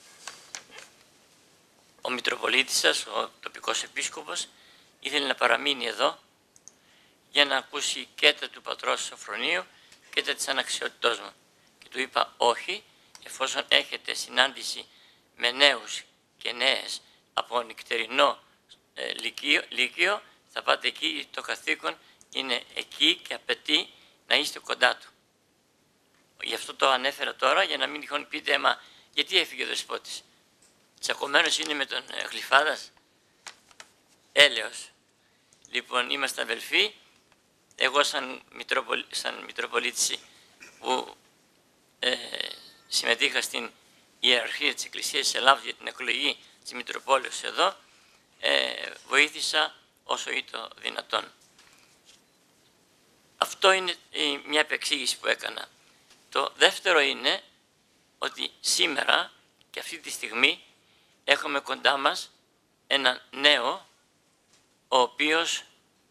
Ο Μητροπολίτης σας, ο τοπικός επίσκοπος, ήθελε να παραμείνει εδώ για να ακούσει και τα του πατρός Σοφρονίου και τα της αναξιότητός μου. Και του είπα όχι, εφόσον έχετε συνάντηση με νέους και νέες από νυχτερινό λύκειο, θα πάτε εκεί, το καθήκον είναι εκεί και απαιτεί να είστε κοντά του. Γι' αυτό το ανέφερα τώρα, για να μην τυχόν πείτε, μα γιατί έφυγε ο Δεσπότης? Τσακωμένος είναι με τον Γλυφάδας? Έλεος. Λοιπόν, είμαστε αδελφοί. Εγώ σαν Μητροπολίτηση που συμμετείχα στην Ιεραρχία της Εκκλησίας της Ελλάδος για την εκλογή της Μητροπόλεως εδώ, βοήθησα όσο ήταν δυνατόν. Αυτό είναι μια επεξήγηση που έκανα. Το δεύτερο είναι ότι σήμερα και αυτή τη στιγμή έχουμε κοντά μας έναν νέο, ο οποίος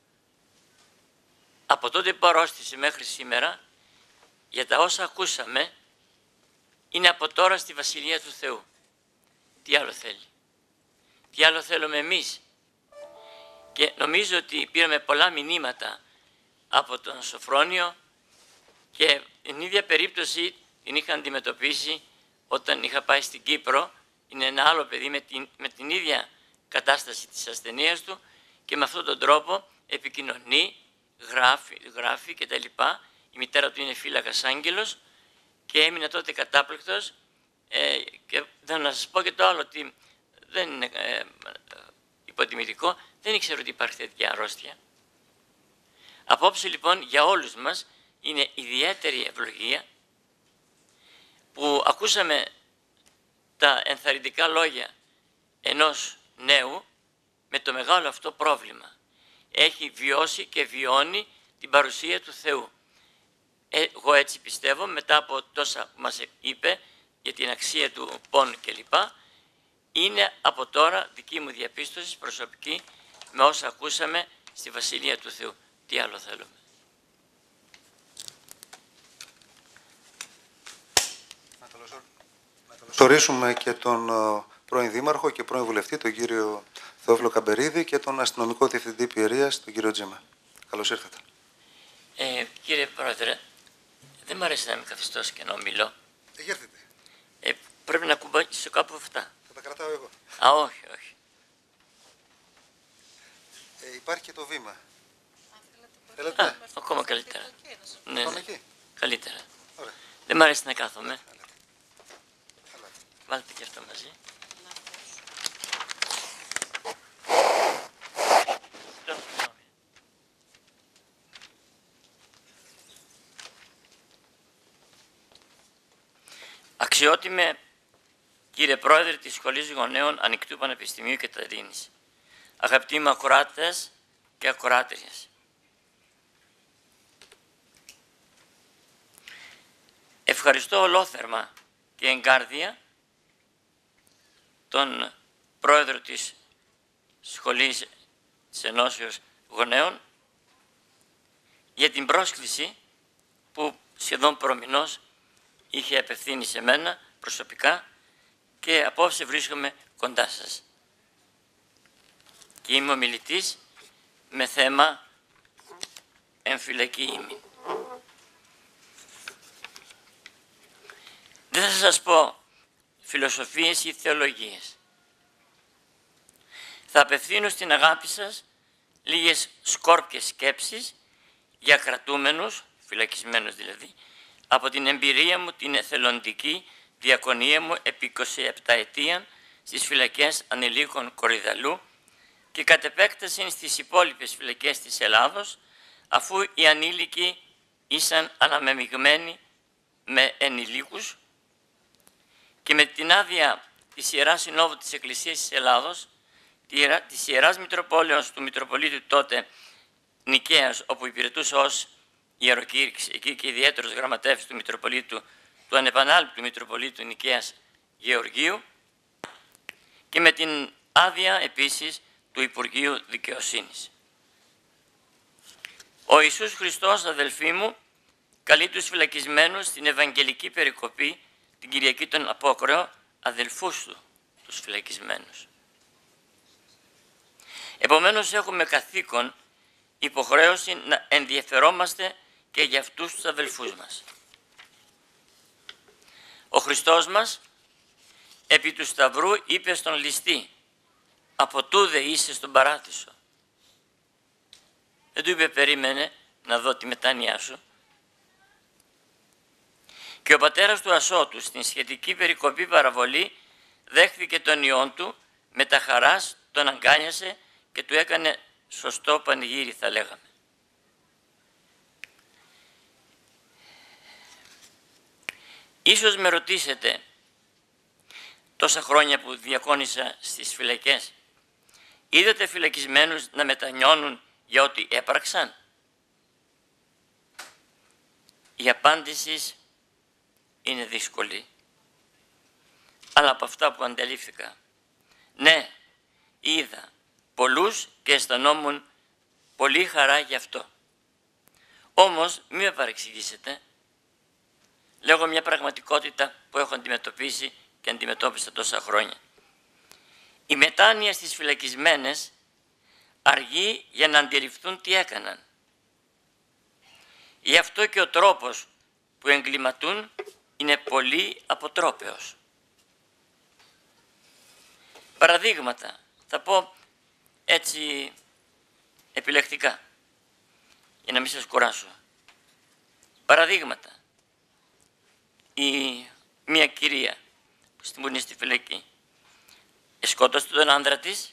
από τότε που αρρώστησε μέχρι σήμερα, για τα όσα ακούσαμε, είναι από τώρα στη Βασιλεία του Θεού. Τι άλλο θέλει? Τι άλλο θέλουμε εμείς? Και νομίζω ότι πήραμε πολλά μηνύματα από τον Σοφρόνιο και την ίδια περίπτωση την είχα αντιμετωπίσει όταν είχα πάει στην Κύπρο. Είναι ένα άλλο παιδί με την ίδια κατάσταση της ασθενείας του και με αυτόν τον τρόπο επικοινωνεί, γράφει κτλ. Η μητέρα του είναι φύλακας άγγελος και έμεινε τότε κατάπληκτος. Και θα να σας πω και το άλλο, ότι δεν είναι υποτιμητικό, δεν ήξερα ότι υπάρχει τέτοια αρρώστια. Απόψε λοιπόν για όλους μας είναι ιδιαίτερη ευλογία που ακούσαμε τα ενθαρρυντικά λόγια ενός νέου με το μεγάλο αυτό πρόβλημα. Έχει βιώσει και βιώνει την παρουσία του Θεού. Εγώ έτσι πιστεύω, μετά από τόσα που μας είπε για την αξία του πόνου κλπ. Είναι από τώρα δική μου διαπίστωση προσωπική με όσα ακούσαμε στη Βασιλεία του Θεού. Τι άλλο θέλουμε? Να καλωσορίσουμε και τον πρώην Δήμαρχο και πρώην Βουλευτή, τον κύριο Θεόφιλο Καμπερίδη, και τον αστυνομικό διευθυντή Πιερίας, τον κύριο Τζίμα. Καλώς ήρθατε. Κύριε Πρόεδρε, δεν μου αρέσει να είμαι καθιστός και να ομιλώ. Έρθετε. Πρέπει να κουμπάσω κάπου αυτά. Θα τα κρατάω εγώ. Α, όχι, όχι. υπάρχει και το βήμα. Θέλετε? Ακόμα καλύτερα. Ναι, Πάμε ναι. εκεί. Καλύτερα. Ωραία. Δεν μ' αρέσει να κάθομαι. Έλα. Βάλτε και αυτό μαζί. Αξιότιμε κύριε Πρόεδρε της Σχολής Γονέων Ανοιχτού Πανεπιστημίου Κατερίνης, αγαπητοί μου ακροάτες και ακροάτριες, ευχαριστώ ολόθερμα και εγκάρδια τον Πρόεδρο της Σχολής της Ενώσεως Γονέων για την πρόσκληση που σχεδόν προμηνώς είχε απευθύνει σε μένα προσωπικά και απόψε βρίσκομαι κοντά σας. Και είμαι ομιλητής με θέμα εμφυλακή ήμιν. Δεν θα σας πω φιλοσοφίες ή θεολογίες. Θα απευθύνω στην αγάπη σας λίγες σκόρπιες σκέψεις για κρατούμενους, φυλακισμένους δηλαδή, από την εμπειρία μου την εθελοντική διακονία μου επί 27 ετία στις φυλακές ανηλίκων Κορυδαλού και κατ' επέκταση στις υπόλοιπες φυλακές της Ελλάδος, αφού οι ανήλικοι ήσαν αναμεμειγμένοι με ενηλίκους και με την άδεια της Ιεράς Συνόδου της Εκκλησίας της Ελλάδος, της Ιεράς Μητροπόλεως του Μητροπολίτου τότε Νικαίας, όπου υπηρετούσε ως ιεροκήρυξ, εκεί και ιδιαίτερος γραμματεύς του Μητροπολίτου, του ανεπανάληπτου Μητροπολίτου Νικαίας Γεωργίου, και με την άδεια επίσης του Υπουργείου Δικαιοσύνης. Ο Ιησούς Χριστός, αδελφοί μου, καλεί τους φυλακισμένους στην Ευαγγελική Περικοπή την Κυριακή των Απόκρεων, αδελφούς του, τους φυλακισμένους. Επομένως έχουμε καθήκον, υποχρέωση να ενδιαφερόμαστε και για αυτούς τους αδελφούς μας. Ο Χριστός μας επί του Σταυρού είπε στον ληστή, από τούδε είσαι στον παράδεισο. Δεν του είπε περίμενε να δω τη μετάνοιά σου. Και ο πατέρας του Ασώτου στην σχετική περικοπή παραβολή δέχθηκε τον ιόν του, με τα χαράς τον αγκάλιασε και του έκανε σωστό πανηγύρι, θα λέγαμε. Ίσως με ρωτήσετε, τόσα χρόνια που διακόνησα στις φυλακές, είδατε φυλακισμένους να μετανιώνουν για ό,τι έπραξαν? Η απάντηση είναι δύσκολη, αλλά από αυτά που αντελήφθηκα, ναι, είδα πολλούς και αισθανόμουν πολύ χαρά γι' αυτό. Όμως, μην με παρεξηγήσετε, λέγω μια πραγματικότητα που έχω αντιμετωπίσει και αντιμετώπισα τόσα χρόνια. Η μετάνοια στις φυλακισμένες αργεί για να αντιληφθούν τι έκαναν. Γι' αυτό και ο τρόπος που εγκληματούν είναι πολύ αποτρόπαιος. Παραδείγματα, θα πω έτσι επιλεκτικά, για να μην σας κουράσω. Παραδείγματα. Μια κυρία που είναι στη φυλακή σκότωσε τον άντρα της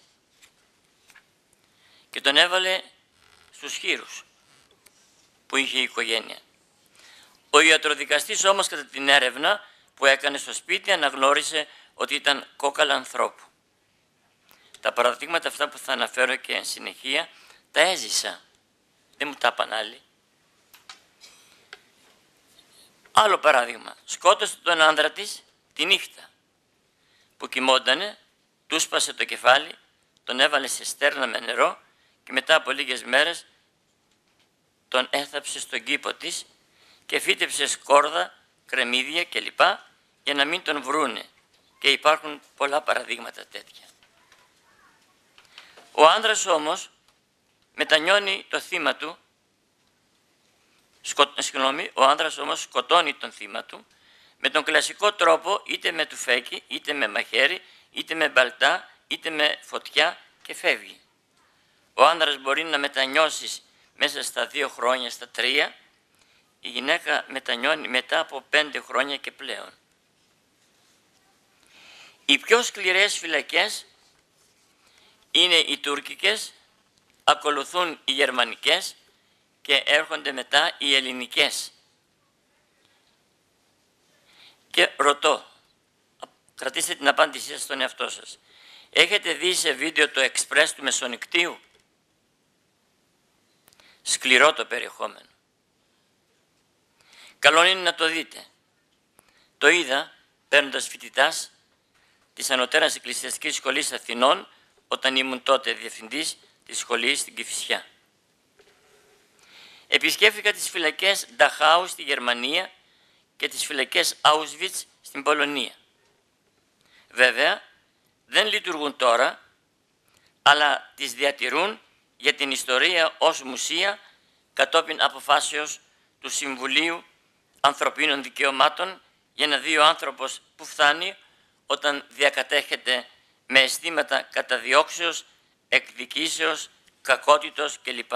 και τον έβαλε στους χοίρους που είχε η οικογένεια. Ο ιατροδικαστής όμως κατά την έρευνα που έκανε στο σπίτι αναγνώρισε ότι ήταν κόκαλα ανθρώπου. Τα παραδείγματα αυτά που θα αναφέρω και εν συνεχεία τα έζησα. Δεν μου τα είπαν άλλοι. Άλλο παράδειγμα. Σκότωσε τον άντρα της τη νύχτα που κοιμόντανε, του σπάσε το κεφάλι, τον έβαλε σε στέρνα με νερό και μετά από λίγες μέρες τον έθαψε στον κήπο της και φύτεψε σκόρδα, κρεμμύδια κλπ. Για να μην τον βρούνε. Και υπάρχουν πολλά παραδείγματα τέτοια. Ο άντρας όμως μετανιώνει το θύμα του, ο άντρας όμως σκοτώνει τον θύμα του με τον κλασικό τρόπο, είτε με τουφέκι, είτε με μαχαίρι, είτε με μπαλτά, είτε με φωτιά και φεύγει. Ο άνδρας μπορεί να μετανιώσει μέσα στα 2 χρόνια, στα 3, η γυναίκα μετανιώνει μετά από 5 χρόνια και πλέον. Οι πιο σκληρές φυλακές είναι οι τουρκικές, ακολουθούν οι γερμανικές και έρχονται μετά οι ελληνικές. Και ρωτώ, κρατήστε την απάντησή σας στον εαυτό σας. Έχετε δει σε βίντεο το εξπρές του Μεσονικτίου? Σκληρό το περιεχόμενο. Καλό είναι να το δείτε. Το είδα παίρνοντας φοιτητάς της Ανωτέρας Εκκλησιαστικής Σχολής Αθηνών, όταν ήμουν τότε διευθυντής της σχολής στην Κηφισιά. Επισκέφθηκα τις φυλακές Νταχάου στη Γερμανία και τις φυλακές Auschwitz στην Πολωνία. Βέβαια, δεν λειτουργούν τώρα, αλλά τις διατηρούν για την ιστορία ως μουσεία κατόπιν αποφάσεως του Συμβουλίου Ανθρωπίνων Δικαιωμάτων για να δει ο άνθρωπος που φτάνει όταν διακατέχεται με αισθήματα καταδιώξεως, εκδικήσεως, κακότητος κλπ.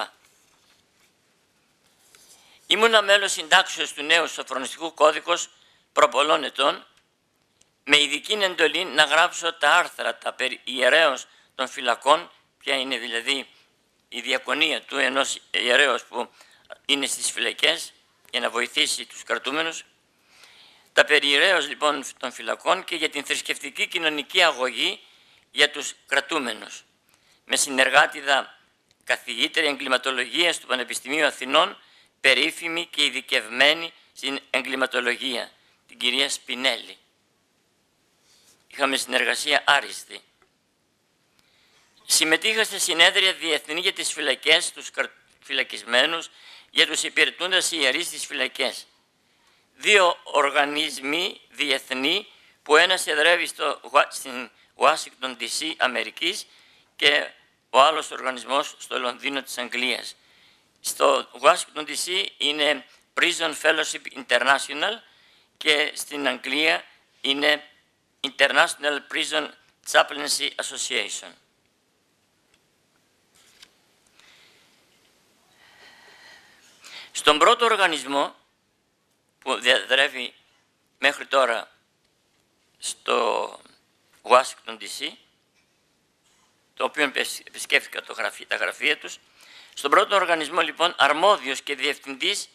Ήμουνα μέλος συντάξεως του νέου σοφρονιστικού κώδικος προπολών ετών, με ειδική εντολή να γράψω τα άρθρα, τα περί ιερέως των φυλακών, ποια είναι δηλαδή η διακονία του ενός ιερέως που είναι στις φυλακές για να βοηθήσει τους κρατούμενους, τα περί ιερέως λοιπόν των φυλακών και για την θρησκευτική κοινωνική αγωγή για τους κρατούμενους, με συνεργάτηδα καθηγήτρια εγκληματολογίας του Πανεπιστημίου Αθηνών, περίφημη και ειδικευμένη στην εγκληματολογία, την κυρία Σπινέλη. Είχαμε συνεργασία άριστη. Συμμετείχα σε συνέδρια διεθνή για τις φυλακές, τους φυλακισμένους, για τους υπηρετούντας ιερείς στις φυλακές. 2 οργανισμοί διεθνή, που ένας εδρεύει στην Ουάσιγκτον DC Αμερικής και ο άλλος οργανισμός στο Λονδίνο της Αγγλίας. Στο Washington DC είναι Prison Fellowship International και στην Αγγλία είναι International Prison Chaplaincy Association. Στον πρώτο οργανισμό που διαδρεύει μέχρι τώρα στο Washington DC, το οποίο επισκέφθηκα τα γραφεία τους, στον πρώτο οργανισμό λοιπόν αρμόδιος και διευθυντής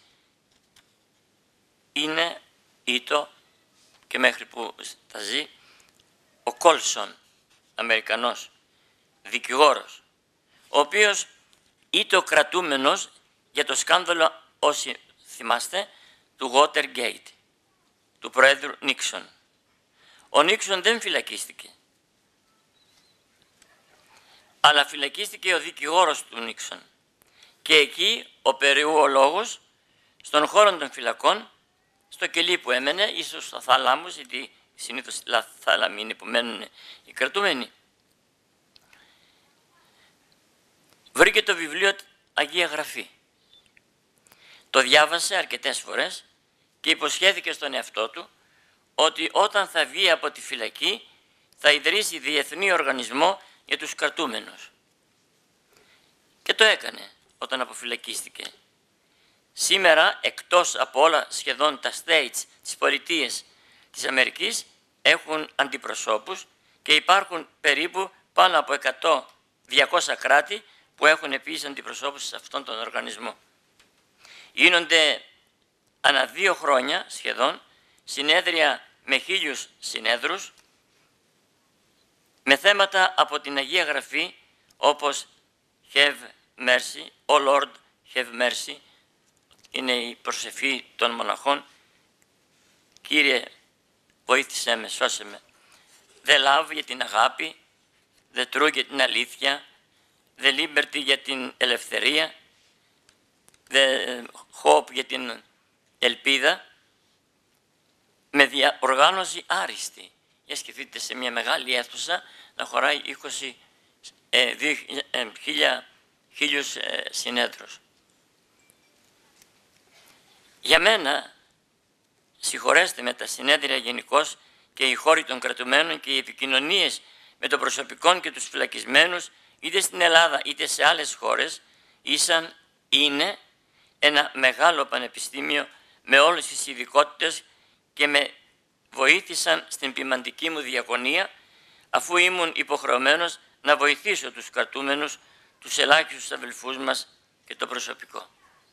είναι και μέχρι που θα ζει ο Κόλσον, Αμερικανός δικηγόρος, ο οποίος ήταν κρατούμενος για το σκάνδαλο, όσοι θυμάστε, του Watergate, του Πρόεδρου Νίξον. Ο Νίξον δεν φυλακίστηκε, αλλά φυλακίστηκε ο δικηγόρος του Νίξον. Και εκεί ο περιουολόγος, στον χώρο των φυλακών, στο κελί που έμενε, ίσως στο θάλαμος, γιατί συνήθως θάλαμοι είναι που μένουν οι κρατούμενοι, βρήκε το βιβλίο Αγία Γραφή. Το διάβασε αρκετές φορές και υποσχέθηκε στον εαυτό του ότι όταν θα βγει από τη φυλακή θα ιδρύσει διεθνή οργανισμό για τους κρατούμενους. Και το έκανε όταν αποφυλακίστηκε. Σήμερα, εκτός από όλα σχεδόν τα states, τις πολιτείες της Αμερικής, έχουν αντιπροσώπους και υπάρχουν περίπου πάνω από 200 κράτη που έχουν επίσης αντιπροσώπους σε αυτόν τον οργανισμό. Γίνονται ανά 2 χρόνια σχεδόν συνέδρια με 1000 συνέδρους με θέματα από την Αγία Γραφή, όπως Have mercy, O Lord, have mercy, είναι η προσευχή των μοναχών, Κύριε βοήθησέ με, σώσε με. The love για την αγάπη, the true για την αλήθεια, the liberty για την ελευθερία, the hope για την ελπίδα, με διαοργάνωση άριστη. Για σκεφτείτε σε μια μεγάλη αίθουσα να χωράει 1000 συνέδρους. Για μένα, συγχωρέστε με, τα συνέδρια γενικώς και οι χώροι των κρατουμένων και οι επικοινωνίες με το προσωπικό και τους φυλακισμένους είτε στην Ελλάδα είτε σε άλλες χώρες, είναι ένα μεγάλο πανεπιστήμιο με όλες τις ειδικότητες και με βοήθησαν στην ποιμαντική μου διακονία, αφού ήμουν υποχρεωμένος να βοηθήσω τους κρατούμενους, τους ελάχιστους αδελφούς μας και το προσωπικό.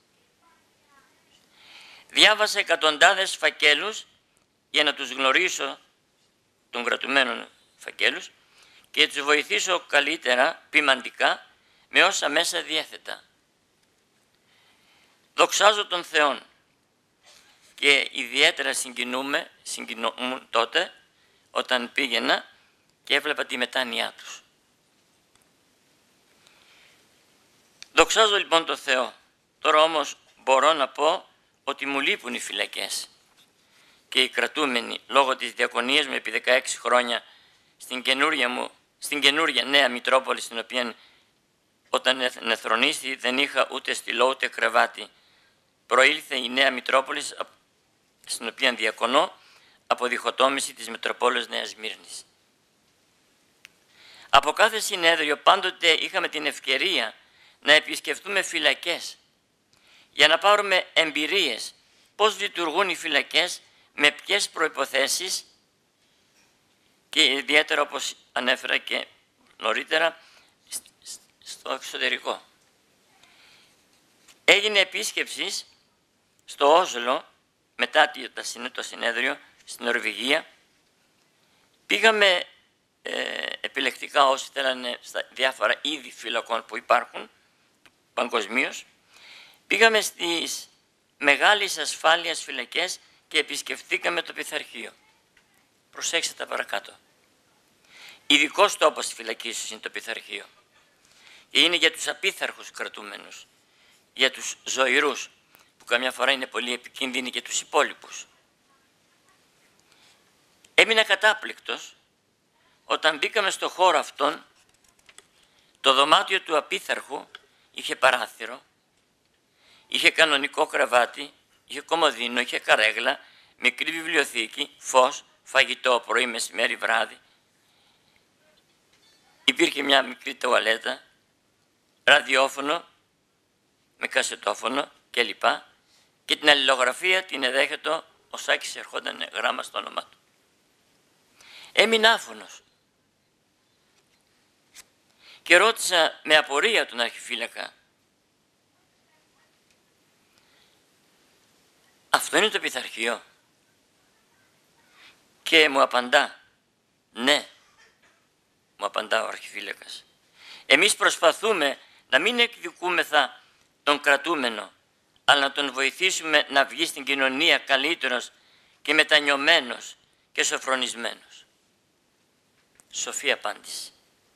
Διάβασα εκατοντάδες φακέλους για να τους γνωρίσω, των κρατουμένων φακέλους, και τους βοηθήσω καλύτερα ποιμαντικά με όσα μέσα διέθετα. Δοξάζω τον Θεόν και ιδιαίτερα συγκινούμουν τότε όταν πήγαινα και έβλεπα τη μετάνοιά τους. Δοξάζω λοιπόν τον Θεό. Τώρα όμως μπορώ να πω ότι μου λείπουν οι φυλακές και οι κρατούμενοι λόγω της διακονίας μου επί 16 χρόνια στην καινούρια Νέα Μητρόπολη, στην οποία όταν εθρονίστη δεν είχα ούτε στυλό ούτε κρεβάτι. Προήλθε η Νέα Μητρόπολη, στην οποία διακονώ, από διχοτόμηση της Μητροπόλεως Νέας Μύρνης. Από κάθε συνέδριο πάντοτε είχαμε την ευκαιρία να επισκεφτούμε φυλακές για να πάρουμε εμπειρίες πώς λειτουργούν οι φυλακές, με ποιες προϋποθέσεις και ιδιαίτερα, όπως ανέφερα και νωρίτερα, στο εξωτερικό. Έγινε επίσκεψη στο Όσλο μετά το συνέδριο στην Νορβηγία. Πήγαμε επιλεκτικά όσοι θέλανε στα διάφορα είδη φυλακών που υπάρχουν παγκοσμίως. Πήγαμε στις μεγάλες ασφάλειας φυλακές και επισκεφτήκαμε το πειθαρχείο. Προσέξτε τα παρακάτω. Ειδικός τόπος στη φυλακή σου είναι το πειθαρχείο. Και είναι για τους απίθαρχους κρατούμενους, για τους ζωηρούς, που καμιά φορά είναι πολύ επικίνδυνοι, για τους υπόλοιπους. Έμεινα κατάπληκτος όταν μπήκαμε στο χώρο αυτόν. Το δωμάτιο του απίθαρχου είχε παράθυρο, είχε κανονικό κρεβάτι, είχε κομμωδίνο, είχε καρέγλα, μικρή βιβλιοθήκη, φως, φαγητό πρωί, μεσημέρι, βράδυ. Υπήρχε μια μικρή τουαλέτα, ραδιόφωνο με κασετόφωνο κλπ. Και την αλληλογραφία την εδέχετο ο Σάκης, ερχόταν γράμμα στο όνομά του. Έμεινα άφωνος και ρώτησα με απορία τον αρχιφύλακα, αυτό είναι το πειθαρχείο? Και μου απαντά, ναι, μου απαντά ο αρχιφύλακας. Εμείς προσπαθούμε να μην εκδικούμεθα τον κρατούμενο, αλλά να τον βοηθήσουμε να βγει στην κοινωνία καλύτερος και μετανιωμένος και σοφρονισμένος. Σοφή απάντηση.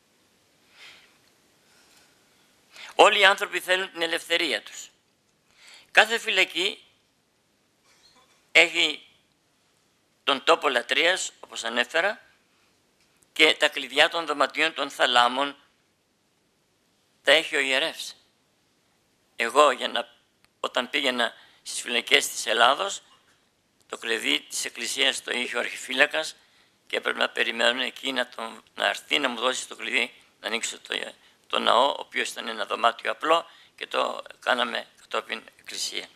Όλοι οι άνθρωποι θέλουν την ελευθερία τους. Κάθε φυλακή έχει τον τόπο λατρείας, όπως ανέφερα, και τα κλειδιά των δωματίων των θαλάμων τα έχει ο ιερεύς. Εγώ όταν πήγαινα στις φυλακές της Ελλάδος, το κλειδί της εκκλησίας το είχε ο αρχιφύλακας και έπρεπε να περιμένουν εκεί να έρθει να μου δώσει το κλειδί να ανοίξω το ναό, ο οποίος ήταν ένα δωμάτιο απλό και το κάναμε κατόπιν εκκλησία.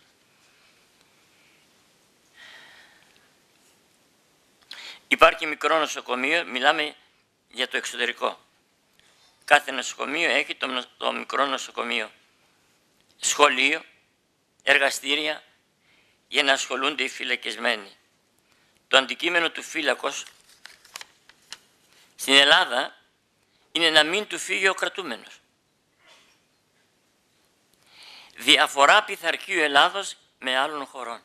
Υπάρχει μικρό νοσοκομείο, μιλάμε για το εξωτερικό. Κάθε νοσοκομείο έχει το μικρό νοσοκομείο. Σχολείο, εργαστήρια για να ασχολούνται οι φυλακισμένοι. Το αντικείμενο του φύλακος στην Ελλάδα είναι να μην του φύγει ο κρατούμενος. Διαφορά πειθαρχείου Ελλάδος με άλλων χωρών.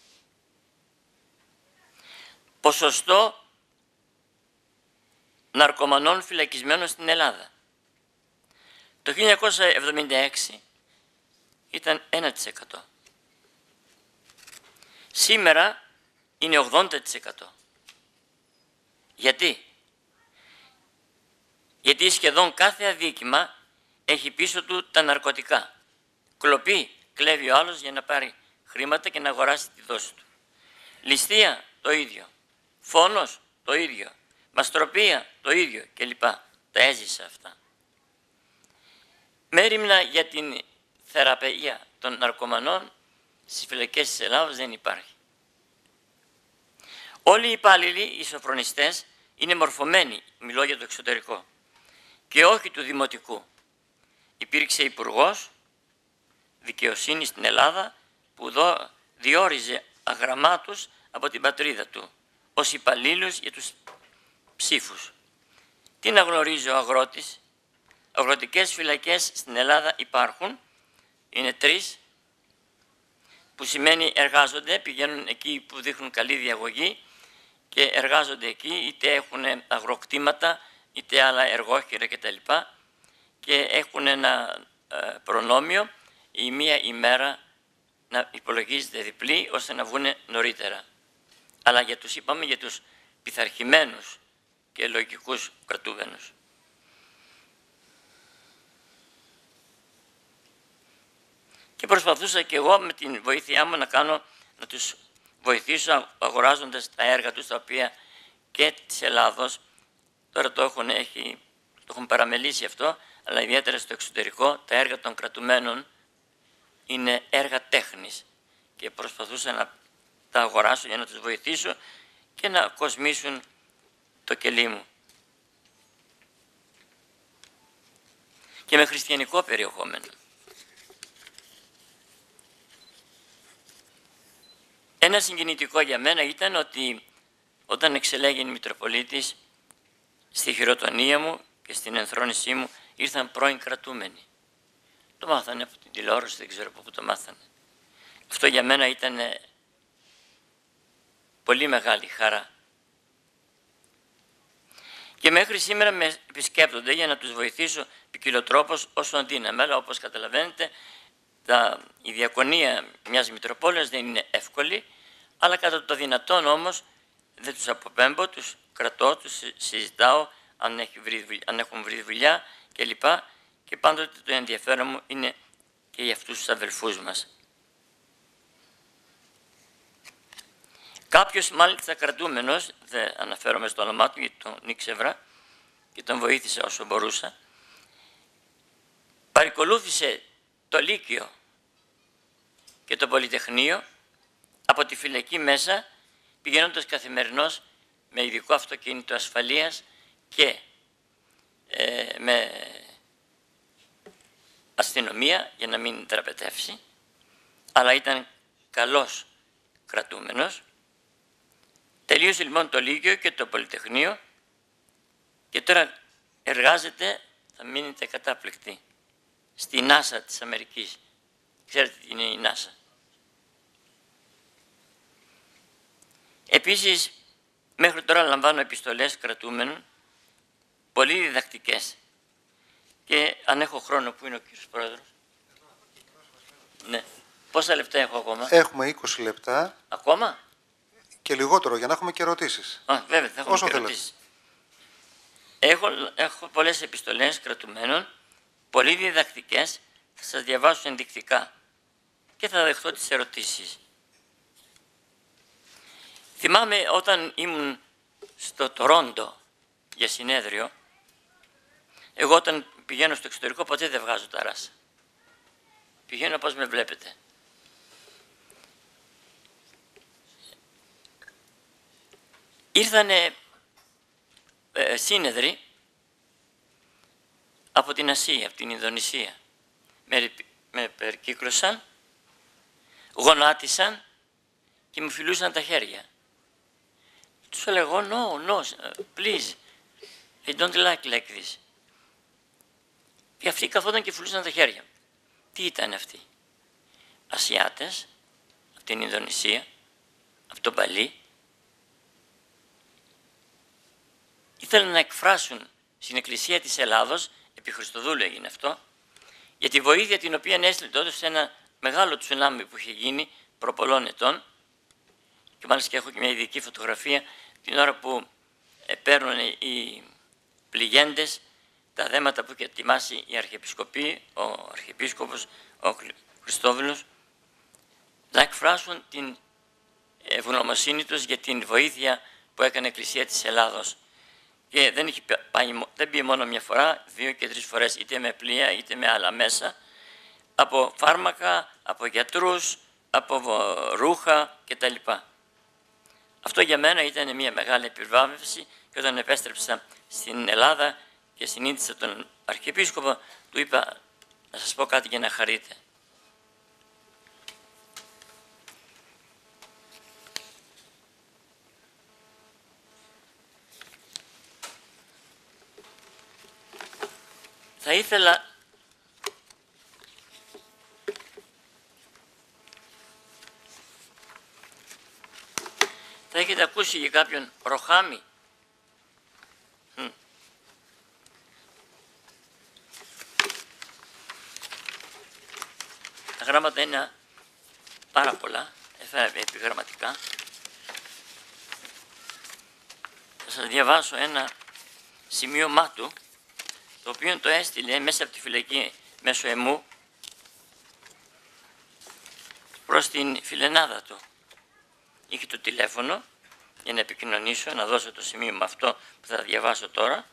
Ποσοστό ναρκωμανών φυλακισμένων στην Ελλάδα. Το 1976 ήταν 1%. Σήμερα είναι 80%. Γιατί? Γιατί σχεδόν κάθε αδίκημα έχει πίσω του τα ναρκωτικά. Κλοπή, κλέβει ο άλλος για να πάρει χρήματα και να αγοράσει τη δόση του. Ληστεία, το ίδιο. Φόνος, το ίδιο. Μαστροπία, το ίδιο κλπ. Τα έζησα αυτά. Μέριμνα για την θεραπεία των ναρκωμανών στις φυλακές της Ελλάδος δεν υπάρχει. Όλοι οι υπάλληλοι, οι σοφρονιστές, είναι μορφωμένοι, μιλώ για το εξωτερικό, και όχι του δημοτικού. Υπήρξε υπουργός δικαιοσύνης στην Ελλάδα που διόριζε αγραμμάτους από την πατρίδα του ως υπαλλήλους για τους ψήφους. Τι να γνωρίζει ο αγρότης? Αγροτικές φυλακές στην Ελλάδα υπάρχουν, είναι 3, που σημαίνει εργάζονται, πηγαίνουν εκεί που δείχνουν καλή διαγωγή και εργάζονται εκεί, είτε έχουν αγροκτήματα, είτε άλλα εργόχειρα κτλ. Και έχουν ένα προνόμιο η μία ημέρα να υπολογίζεται διπλή ώστε να βγουν νωρίτερα. Αλλά για τους, είπαμε, για τους πειθαρχημένους και λογικούς κρατούμενους. Και προσπαθούσα και εγώ με την βοήθειά μου να τους βοηθήσω αγοράζοντας τα έργα τους, τα οποία και της Ελλάδος, τώρα το έχουν παραμελήσει αυτό, αλλά ιδιαίτερα στο εξωτερικό, τα έργα των κρατουμένων είναι έργα τέχνης και προσπαθούσα να τα αγοράσω για να τους βοηθήσω και να κοσμήσουν το κελί μου. Και με χριστιανικό περιεχόμενο. Ένα συγκινητικό για μένα ήταν ότι όταν εξελέγει Μητροπολίτης, στη χειροτονία μου και στην ενθρόνησή μου ήρθαν πρώην κρατούμενοι. Το μάθανε από την τηλεόραση, δεν ξέρω από πού το μάθανε. Αυτό για μένα ήταν πολύ μεγάλη χαρά. Και μέχρι σήμερα με επισκέπτονται για να τους βοηθήσω ποικιλοτρόπως όσο αντίναμε. Αλλά όπως καταλαβαίνετε, η διακονία μιας Μητροπόλεως δεν είναι εύκολη, αλλά κατά το δυνατόν όμως δεν τους αποπέμπω, τους κρατώ, τους συζητάω αν έχουν βρει δουλειά κλπ. Και πάντοτε το ενδιαφέρον μου είναι και για αυτούς τους αδελφούς μας. Κάποιος μάλιστα κρατούμενος, δεν αναφέρομαι στο όνομά του γιατί τον ήξευρα και τον βοήθησα όσο μπορούσα, παρακολούθησε το Λύκειο και το Πολυτεχνείο από τη φυλακή μέσα, πηγαίνοντας καθημερινώς με ειδικό αυτοκίνητο ασφαλείας και με αστυνομία για να μην δραπετεύσει, αλλά ήταν καλός κρατούμενος. Τελείωσε λοιπόν το Λύκειο και το Πολυτεχνείο και τώρα εργάζεται, θα μείνετε κατάπληκτοι, στη NASA της Αμερικής. Ξέρετε τι είναι η NASA. Επίσης, μέχρι τώρα λαμβάνω επιστολές κρατούμενων, πολύ διδακτικές. Και αν έχω χρόνο, πού είναι ο κύριος Πρόεδρος? Ναι. Πόσα λεπτά έχω ακόμα? Έχουμε 20 λεπτά. Ακόμα? Και λιγότερο, για να έχουμε και ερωτήσεις. Βέβαια, θα έχουμε και ερωτήσεις. Έχω πολλές επιστολές κρατουμένων, πολύ διδακτικές, θα σας διαβάσω ενδεικτικά και θα δεχτώ τις ερωτήσεις. Θυμάμαι όταν ήμουν στο Τορόντο για συνέδριο, εγώ όταν πηγαίνω στο εξωτερικό ποτέ δεν βγάζω τα ράσα. Πηγαίνω όπως με βλέπετε. Ήρθανε σύνεδροι από την Ασία, από την Ινδονησία. Με περικύκλωσαν, γονάτισαν και μου φιλούσαν τα χέρια. Τους έλεγα, no, please, I don't like this. Και αυτοί καθόταν και φιλούσαν τα χέρια. Τι ήταν αυτοί? Ασιάτες, από την Ινδονησία, από τον Παλί. Ήθελαν να εκφράσουν στην Εκκλησία της Ελλάδος, επί Χριστοδούλου έγινε αυτό, για τη βοήθεια την οποία έστειλε τότε σε ένα μεγάλο τσουνάμι που είχε γίνει προ πολλών ετών, και μάλιστα και έχω και μια ειδική φωτογραφία την ώρα που παίρνουν οι πληγέντες τα δέματα που είχε ετοιμάσει η Αρχιεπισκοπή, ο Αρχιεπίσκοπος, ο Χριστόβουλος, να εκφράσουν την ευγνωμοσύνη τους για την βοήθεια που έκανε η Εκκλησία της Ελλάδος. και δεν πήγε μόνο μια φορά, 2 και 3 φορές, είτε με πλοία είτε με άλλα μέσα, από φάρμακα, από γιατρούς, από ρούχα κτλ. Αυτό για μένα ήταν μια μεγάλη επιβράβευση και όταν επέστρεψα στην Ελλάδα και συνείδησα τον Αρχιεπίσκοπο, του είπα να σας πω κάτι για να χαρείτε. Θα ήθελα θα έχετε ακούσει για κάποιον Ροχάμι. Τα γράμματα είναι πάρα πολλά, έφερα επιγραμματικά. Θα σας διαβάσω ένα σημείωμά του, το οποίο το έστειλε μέσα από τη φυλακή μέσω εμού προς την φιλενάδα του. Είχε το τηλέφωνο για να επικοινωνήσω, να δώσω το σημείωμα αυτό που θα διαβάσω τώρα.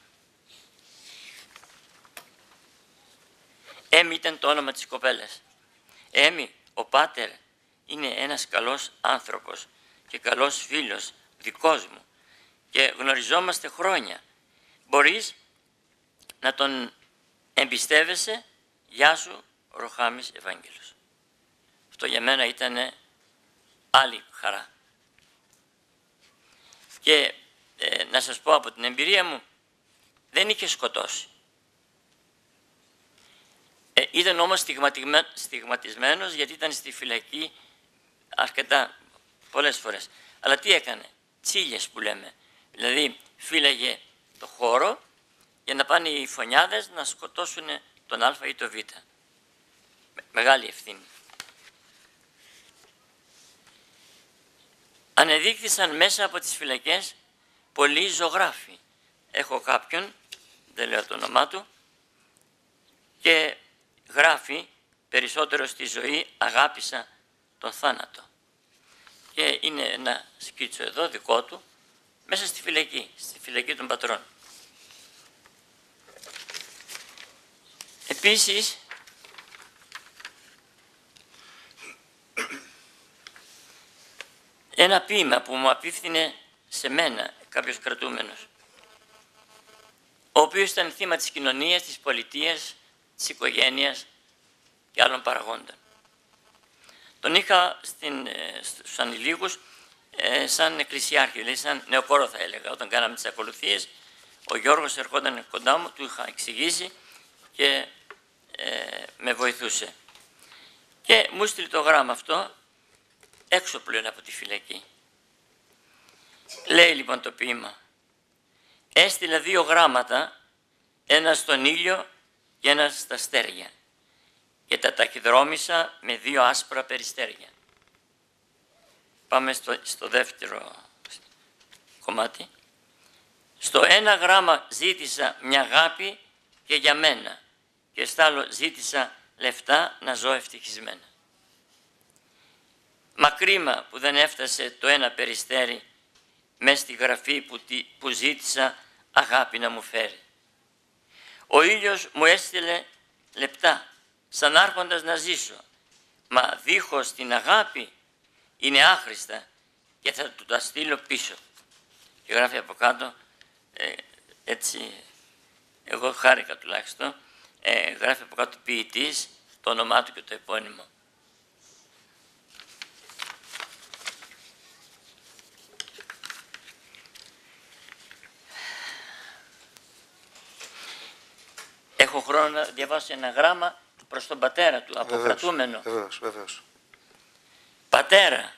Έμι ήταν το όνομα της κοπέλας. Έμι, ο πάτερ είναι ένας καλός άνθρωπος και καλός φίλος δικός μου και γνωριζόμαστε χρόνια. Μπορείς να τον εμπιστεύεσαι. Γεια σου, Ροχάμις Ευάγγελος. Αυτό για μένα ήταν άλλη χαρά. Και να σας πω από την εμπειρία μου, δεν είχε σκοτώσει. Ήταν όμως στιγματισμένος γιατί ήταν στη φυλακή αρκετά πολλές φορές. Αλλά τι έκανε, τσίλιες που λέμε. Δηλαδή φύλαγε το χώρο για να πάνε οι φωνιάδες να σκοτώσουν τον Α ή τον Β. Μεγάλη ευθύνη. Ανεδείχθησαν μέσα από τις φυλακές πολλοί ζωγράφοι. Έχω κάποιον, δεν λέω το όνομά του, και γράφει περισσότερο στη ζωή αγάπησα τον θάνατο. Και είναι ένα σκίτσο εδώ δικό του, μέσα στη φυλακή των πατρών. Επίσης, ένα ποίημα που μου απίφθινε σε μένα κάποιος κρατούμενος, ο οποίος ήταν θύμα της κοινωνίας, της πολιτείας, της οικογένειας και άλλων παραγόντων. Τον είχα στους ανηλίκους σαν εκκλησιάρχη, δηλαδή σαν νεοκόρο θα έλεγα. Όταν κάναμε τις ακολουθίες, ο Γιώργος ερχόταν κοντά μου, του είχα εξηγήσει και με βοηθούσε. Και μου στείλε το γράμμα αυτό, έξω πλέον από τη φυλακή. Λέει λοιπόν το ποίημα, έστειλα 2 γράμματα, ένα στον ήλιο και ένα στα αστέρια και τα ταχυδρόμησα με 2 άσπρα περιστέρια. Πάμε στο δεύτερο κομμάτι. Στο ένα γράμμα ζήτησα μια αγάπη και για μένα και στο άλλο ζήτησα λεφτά να ζω ευτυχισμένα. Μα κρίμα που δεν έφτασε το ένα περιστέρι μες στη γραφή που ζήτησα αγάπη να μου φέρει. Ο ήλιος μου έστειλε λεπτά, σαν άρχοντας να ζήσω, μα δίχως την αγάπη είναι άχρηστα και θα του τα στείλω πίσω. Και γράφει από κάτω, έτσι, εγώ χάρηκα τουλάχιστον, γράφει από κάτω ποιητής, το όνομά του και το επώνυμο. Έχω χρόνο να διαβάσω ένα γράμμα προς τον πατέρα του, από κρατούμενο. Βεβαίως. Πατέρα,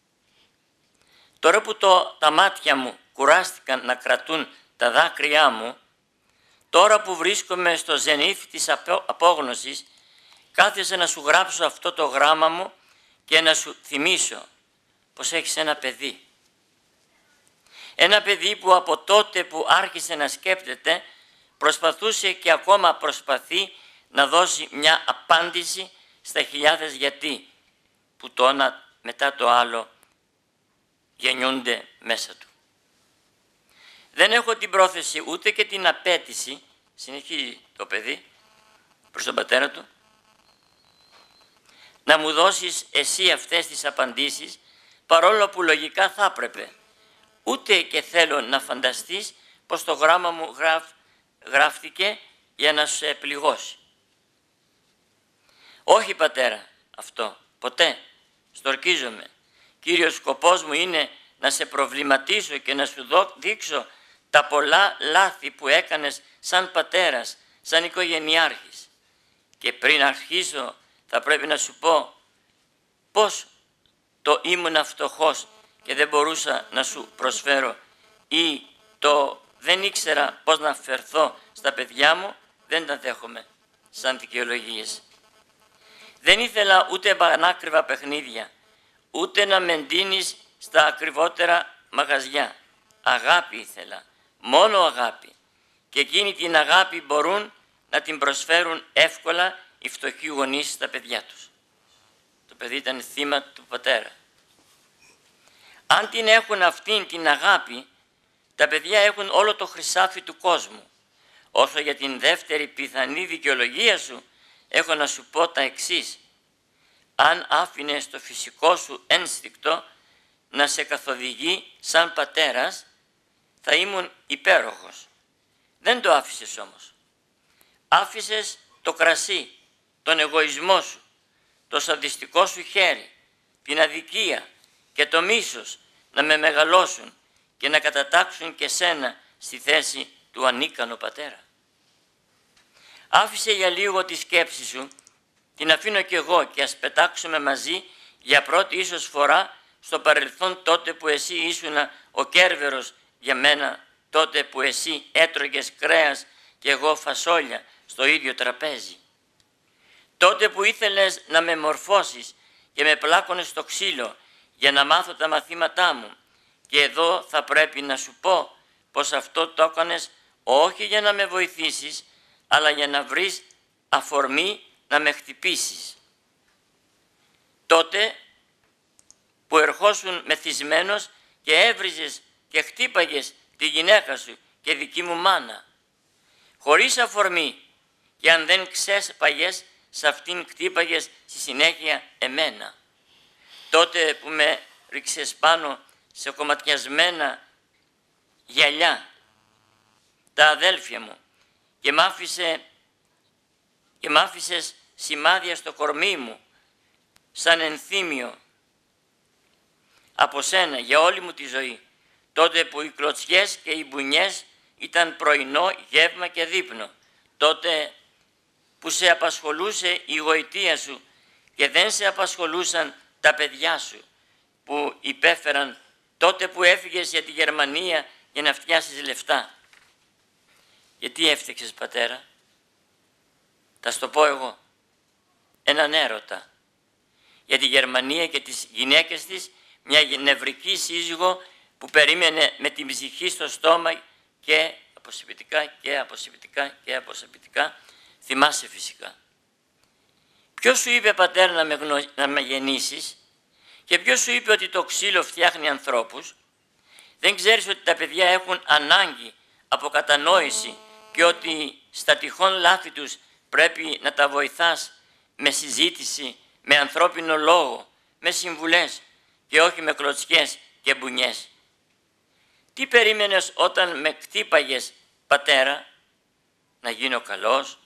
τώρα που τα μάτια μου κουράστηκαν να κρατούν τα δάκρυά μου, τώρα που βρίσκομαι στο ζενήθ της απόγνωσης, κάθισα να σου γράψω αυτό το γράμμα μου και να σου θυμίσω πως έχεις ένα παιδί. Ένα παιδί που από τότε που άρχισε να σκέπτεται, προσπαθούσε και ακόμα προσπαθεί να δώσει μια απάντηση στα χιλιάδες γιατί που το ένα μετά το άλλο γεννιούνται μέσα του. Δεν έχω την πρόθεση ούτε και την απέτηση, συνεχίζει το παιδί προς τον πατέρα του, να μου δώσεις εσύ αυτές τις απαντήσεις, παρόλο που λογικά θα έπρεπε. Ούτε και θέλω να φανταστείς πως το γράμμα μου γράφτηκε για να σε πληγώσει. Όχι πατέρα, αυτό, ποτέ, στορκίζομαι. Κύριος σκοπός μου είναι να σε προβληματίσω και να σου δείξω τα πολλά λάθη που έκανες σαν πατέρας, σαν οικογενειάρχης. Και πριν αρχίσω θα πρέπει να σου πω πώς το ήμουν φτωχός και δεν μπορούσα να σου προσφέρω ή το δεν ήξερα πώς να φερθώ στα παιδιά μου, δεν τα δέχομαι σαν δικαιολογίες. Δεν ήθελα ούτε πανάκριβα παιχνίδια, ούτε να με ντύνεις στα ακριβότερα μαγαζιά. Αγάπη ήθελα, μόνο αγάπη. Και εκείνη την αγάπη μπορούν να την προσφέρουν εύκολα οι φτωχοί γονείς στα παιδιά τους. Το παιδί ήταν θύμα του πατέρα. Αν την έχουν αυτήν την αγάπη, τα παιδιά έχουν όλο το χρυσάφι του κόσμου. Όσο για την δεύτερη πιθανή δικαιολογία σου, έχω να σου πω τα εξής. Αν άφηνες το φυσικό σου ένστικτο να σε καθοδηγεί σαν πατέρας, θα ήμουν υπέροχος. Δεν το άφησες όμως. Άφησες το κρασί, τον εγωισμό σου, το σαδιστικό σου χέρι, την αδικία και το μίσος να με μεγαλώσουν και να κατατάξουν και σένα στη θέση του ανίκανου πατέρα. Άφησε για λίγο τη σκέψη σου, την αφήνω κι εγώ και ας πετάξουμε μαζί για πρώτη ίσως φορά στο παρελθόν, τότε που εσύ ήσουνα ο Κέρβερος για μένα, τότε που εσύ έτρωγες κρέας και εγώ φασόλια στο ίδιο τραπέζι. Τότε που ήθελες να με μορφώσεις και με πλάκωνες στο ξύλο για να μάθω τα μαθήματά μου, και εδώ θα πρέπει να σου πω πως αυτό το έκανες όχι για να με βοηθήσεις, αλλά για να βρεις αφορμή να με χτυπήσεις. Τότε που ερχόσουν μεθυσμένος και έβριζες και χτύπαγες τη γυναίκα σου και δική μου μάνα. Χωρίς αφορμή, και αν δεν ξέσπαγες, σε αυτήν χτύπαγες στη συνέχεια εμένα. Τότε που με ρίξες πάνω σε κομματιασμένα γυαλιά τα αδέλφια μου και μ' άφησες σημάδια στο κορμί μου σαν ενθύμιο από σένα για όλη μου τη ζωή. Τότε που οι κλωτσιές και οι μπουνιές ήταν πρωινό, γεύμα και δείπνο. Τότε που σε απασχολούσε η γοητεία σου και δεν σε απασχολούσαν τα παιδιά σου που υπέφεραν. Τότε που έφυγες για τη Γερμανία για να φτιάσεις λεφτά. Γιατί έφτιαξες πατέρα? Θα σου το πω εγώ. Έναν έρωτα. Για τη Γερμανία και τις γυναίκες της, μια νευρική σύζυγο που περίμενε με την ψυχή στο στόμα και αποσυπητικά και αποσυπητικά και αποσυπητικά. Θυμάσαι φυσικά. Ποιος σου είπε πατέρα να με γεννήσεις? Και ποιος σου είπε ότι το ξύλο φτιάχνει ανθρώπους? Δεν ξέρεις ότι τα παιδιά έχουν ανάγκη από κατανόηση και ότι στα τυχόν λάθη τους πρέπει να τα βοηθάς με συζήτηση, με ανθρώπινο λόγο, με συμβουλές και όχι με κλωτσιές και μπουνιές? Τι περίμενες όταν με χτύπαγες πατέρα? Να γίνω καλός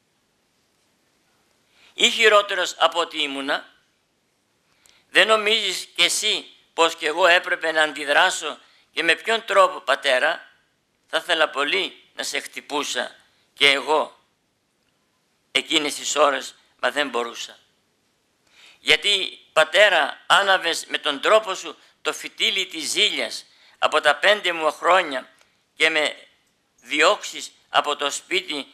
ή χειρότερος από ό,τι ήμουνα? Δεν νομίζεις κι εσύ πως κι εγώ έπρεπε να αντιδράσω και με ποιον τρόπο πατέρα? Θα ήθελα πολύ να σε χτυπούσα και εγώ εκείνες τις ώρες, μα δεν μπορούσα. Γιατί πατέρα άναβες με τον τρόπο σου το φυτίλι της ζήλιας από τα 5 μου χρόνια και με διώξεις από το σπίτι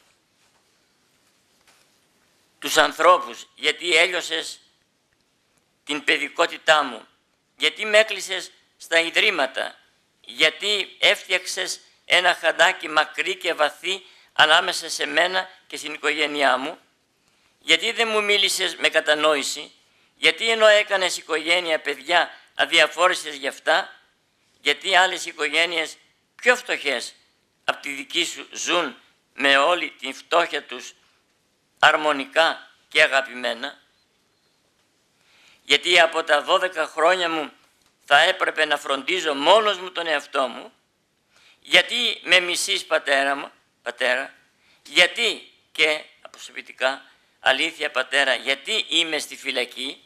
τους ανθρώπους, γιατί έλειωσες την παιδικότητά μου, γιατί με έκλεισες στα ιδρύματα, γιατί έφτιαξες ένα χαντάκι μακρύ και βαθύ ανάμεσα σε μένα και στην οικογένειά μου, γιατί δεν μου μίλησες με κατανόηση, γιατί ενώ έκανες οικογένεια παιδιά αδιαφόρησες γι' αυτά, γιατί άλλες οικογένειες πιο φτωχές από τη δική σου ζουν με όλη την φτώχεια τους αρμονικά και αγαπημένα. Γιατί από τα 12 χρόνια μου θα έπρεπε να φροντίζω μόνος μου τον εαυτό μου. Γιατί με μισείς πατέρα, γιατί και αποσωπητικά, αλήθεια πατέρα, γιατί είμαι στη φυλακή.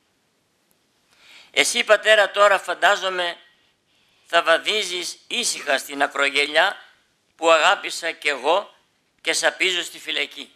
Εσύ πατέρα τώρα φαντάζομαι θα βαδίζεις ήσυχα στην ακρογελιά που αγάπησα κι εγώ και σαπίζω στη φυλακή.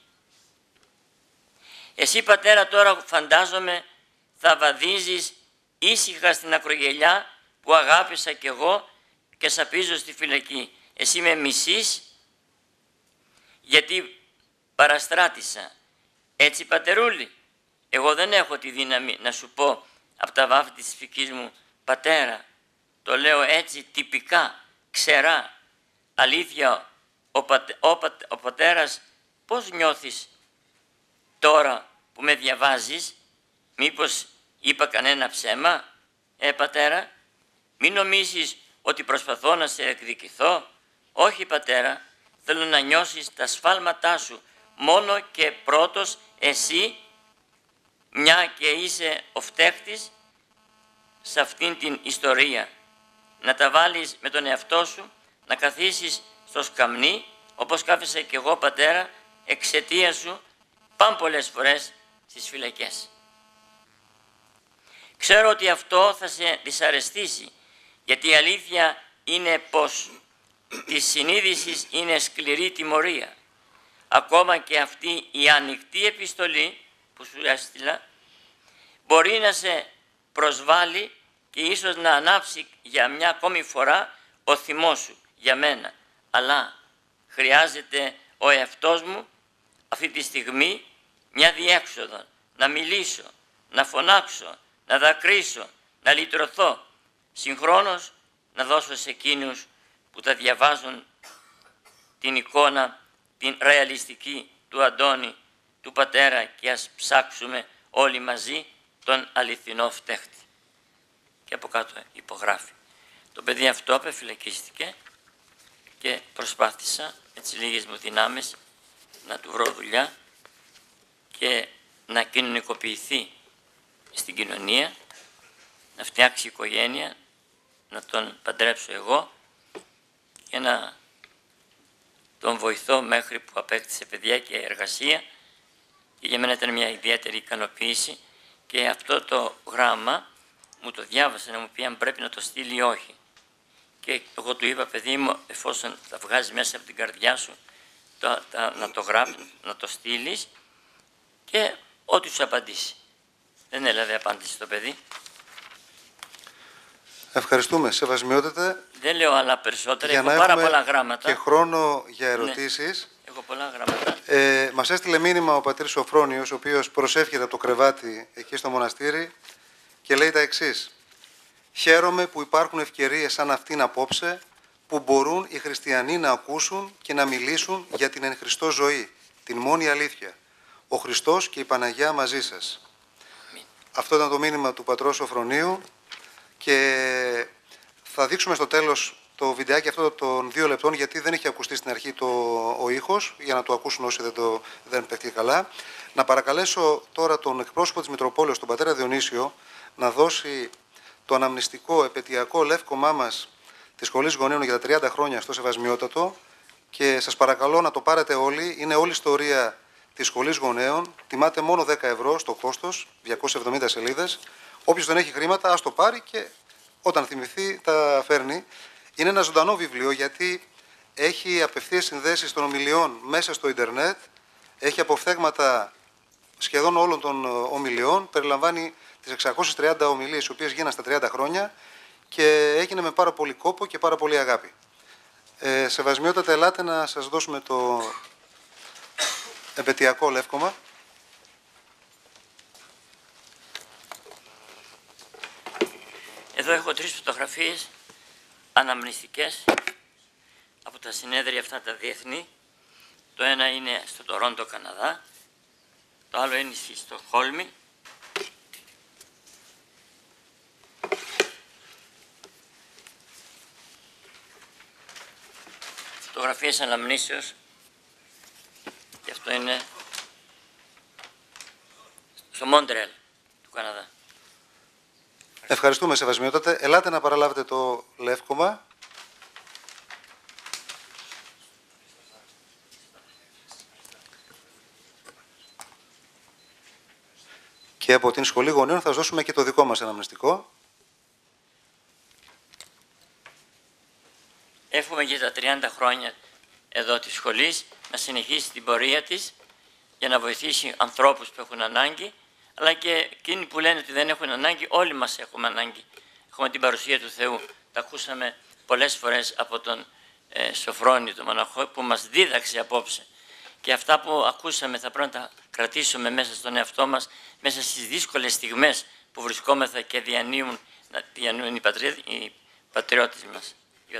Εσύ πατέρα τώρα φαντάζομαι θα βαδίζεις ήσυχα στην ακρογελιά που αγάπησα κι εγώ και σαπίζω στη φυλακή. Εσύ με μισείς γιατί παραστράτησα. Έτσι πατερούλη, εγώ δεν έχω τη δύναμη να σου πω από τα βάφη της φυλακής μου, πατέρα, το λέω έτσι τυπικά, ξερά, αλήθεια, ο πατέρας πώς νιώθεις τώρα που με διαβάζεις, μήπως είπα κανένα ψέμα, πατέρα, μην νομίζεις ότι προσπαθώ να σε εκδικηθώ. Όχι πατέρα, θέλω να νιώσεις τα σφάλματά σου, μόνο και πρώτος εσύ, μια και είσαι ο φταίχτης σε αυτήν την ιστορία. Να τα βάλεις με τον εαυτό σου, να καθίσεις στο σκαμνί, όπως κάθισα και εγώ πατέρα, εξαιτίας σου, πάνε πολλές φορές στις φυλακές. Ξέρω ότι αυτό θα σε δυσαρεστήσει, γιατί η αλήθεια είναι πως της συνείδησης είναι σκληρή τιμωρία. Ακόμα και αυτή η ανοιχτή επιστολή που σου έστειλα μπορεί να σε προσβάλλει και ίσως να ανάψει για μια ακόμη φορά ο θυμός σου για μένα. Αλλά χρειάζεται ο εαυτός μου αυτή τη στιγμή μια διέξοδο, να μιλήσω, να φωνάξω, να δακρύσω, να λυτρωθώ, συγχρόνως να δώσω σε εκείνους που θα διαβάζουν την εικόνα, την ρεαλιστική του Αντώνη, του πατέρα, και ας ψάξουμε όλοι μαζί τον αληθινό φταίχτη. Και από κάτω υπογράφει. Το παιδί αυτό απεφυλακίστηκε και προσπάθησα με τις λίγες μου δυνάμεις να του βρω δουλειά και να κοινωνικοποιηθεί στην κοινωνία, να φτιάξει οικογένεια, να τον παντρέψω εγώ και να τον βοηθώ μέχρι που απέκτησε παιδιά και εργασία, και για μένα ήταν μια ιδιαίτερη ικανοποίηση. Και αυτό το γράμμα μου το διάβασε να μου πει αν πρέπει να το στείλει ή όχι. Και εγώ του είπα, παιδί μου, εφόσον θα βγάζει μέσα από την καρδιά σου να το γράψεις, να το στείλεις, και ό,τι σου απαντήσει. Δεν έλαβε απάντηση το παιδί. Ευχαριστούμε, Σεβασμιότατε. Δεν λέω άλλα περισσότερα, έχω πάρα πολλά γράμματα. Και χρόνο για ερωτήσεις. Ναι, έχω πολλά γράμματα. Μας έστειλε μήνυμα ο πατήρ Σοφρόνιος, ο οποίος προσεύχεται από το κρεβάτι εκεί στο μοναστήρι και λέει τα εξής. Χαίρομαι που υπάρχουν ευκαιρίες σαν αυτήν απόψε, που μπορούν οι χριστιανοί να ακούσουν και να μιλήσουν για την εν Χριστώ ζωή, την μόνη αλήθεια. Ο Χριστός και η Παναγιά μαζί σας. Αυτό ήταν το μήνυμα του πατρός Σοφρονίου και θα δείξουμε στο τέλος το βιντεάκι αυτό των 2 λεπτών, γιατί δεν έχει ακουστεί στην αρχή ο ήχος, για να το ακούσουν όσοι δεν παιχτεί καλά. Να παρακαλέσω τώρα τον εκπρόσωπο της Μητροπόλεως, τον πατέρα Διονύσιο, να δώσει το αναμνηστικό επαιτειακό λεύκομά μας της Σχολής Γονέων για τα 30 χρόνια στο Σεβασμιότατο, και σας παρακαλώ να το πάρετε όλοι. Είναι όλη η ιστορία της Σχολής Γονέων, τιμάται μόνο 10 ευρώ στο κόστος, 270 σελίδες. Όποιος δεν έχει χρήματα, ας το πάρει και όταν θυμηθεί τα φέρνει. Είναι ένα ζωντανό βιβλίο, γιατί έχει απευθείας συνδέσεις των ομιλιών μέσα στο ίντερνετ, έχει αποφθέγματα σχεδόν όλων των ομιλιών, περιλαμβάνει τις 630 ομιλίες οι οποίες γίναν στα 30 χρόνια και έγινε με πάρα πολύ κόπο και πάρα πολύ αγάπη. Σεβασμιότατε, ελάτε να σας δώσουμε το επαιτειακό λεύκομα. Εδώ έχω 3 φωτογραφίες αναμνηστικές από τα συνέδρια αυτά τα διεθνή. Το ένα είναι στο Τορόντο, Καναδά. Το άλλο είναι στη Στοκχόλμη. φωτογραφίες αναμνήσεως και αυτό είναι στο Μόντρεαλ του Καναδά. Ευχαριστούμε, Σεβασμιότατε. Ελάτε να παραλάβετε το λεύκομα. Και από την Σχολή Γονέων θα σας δώσουμε και το δικό μας αναμνηστικό. Εύχομαι για τα 30 χρόνια εδώ της σχολής να συνεχίσει την πορεία της για να βοηθήσει ανθρώπους που έχουν ανάγκη, αλλά και εκείνοι που λένε ότι δεν έχουν ανάγκη, όλοι μας έχουμε ανάγκη. Έχουμε την παρουσία του Θεού. Τα ακούσαμε πολλές φορές από τον Σοφρόνιο, τον μοναχό, που μας δίδαξε απόψε. Και αυτά που ακούσαμε θα πρέπει να τα κρατήσουμε μέσα στον εαυτό μας, μέσα στις δύσκολες στιγμές που βρισκόμεθα και διανύουν οι πατριώτες μας.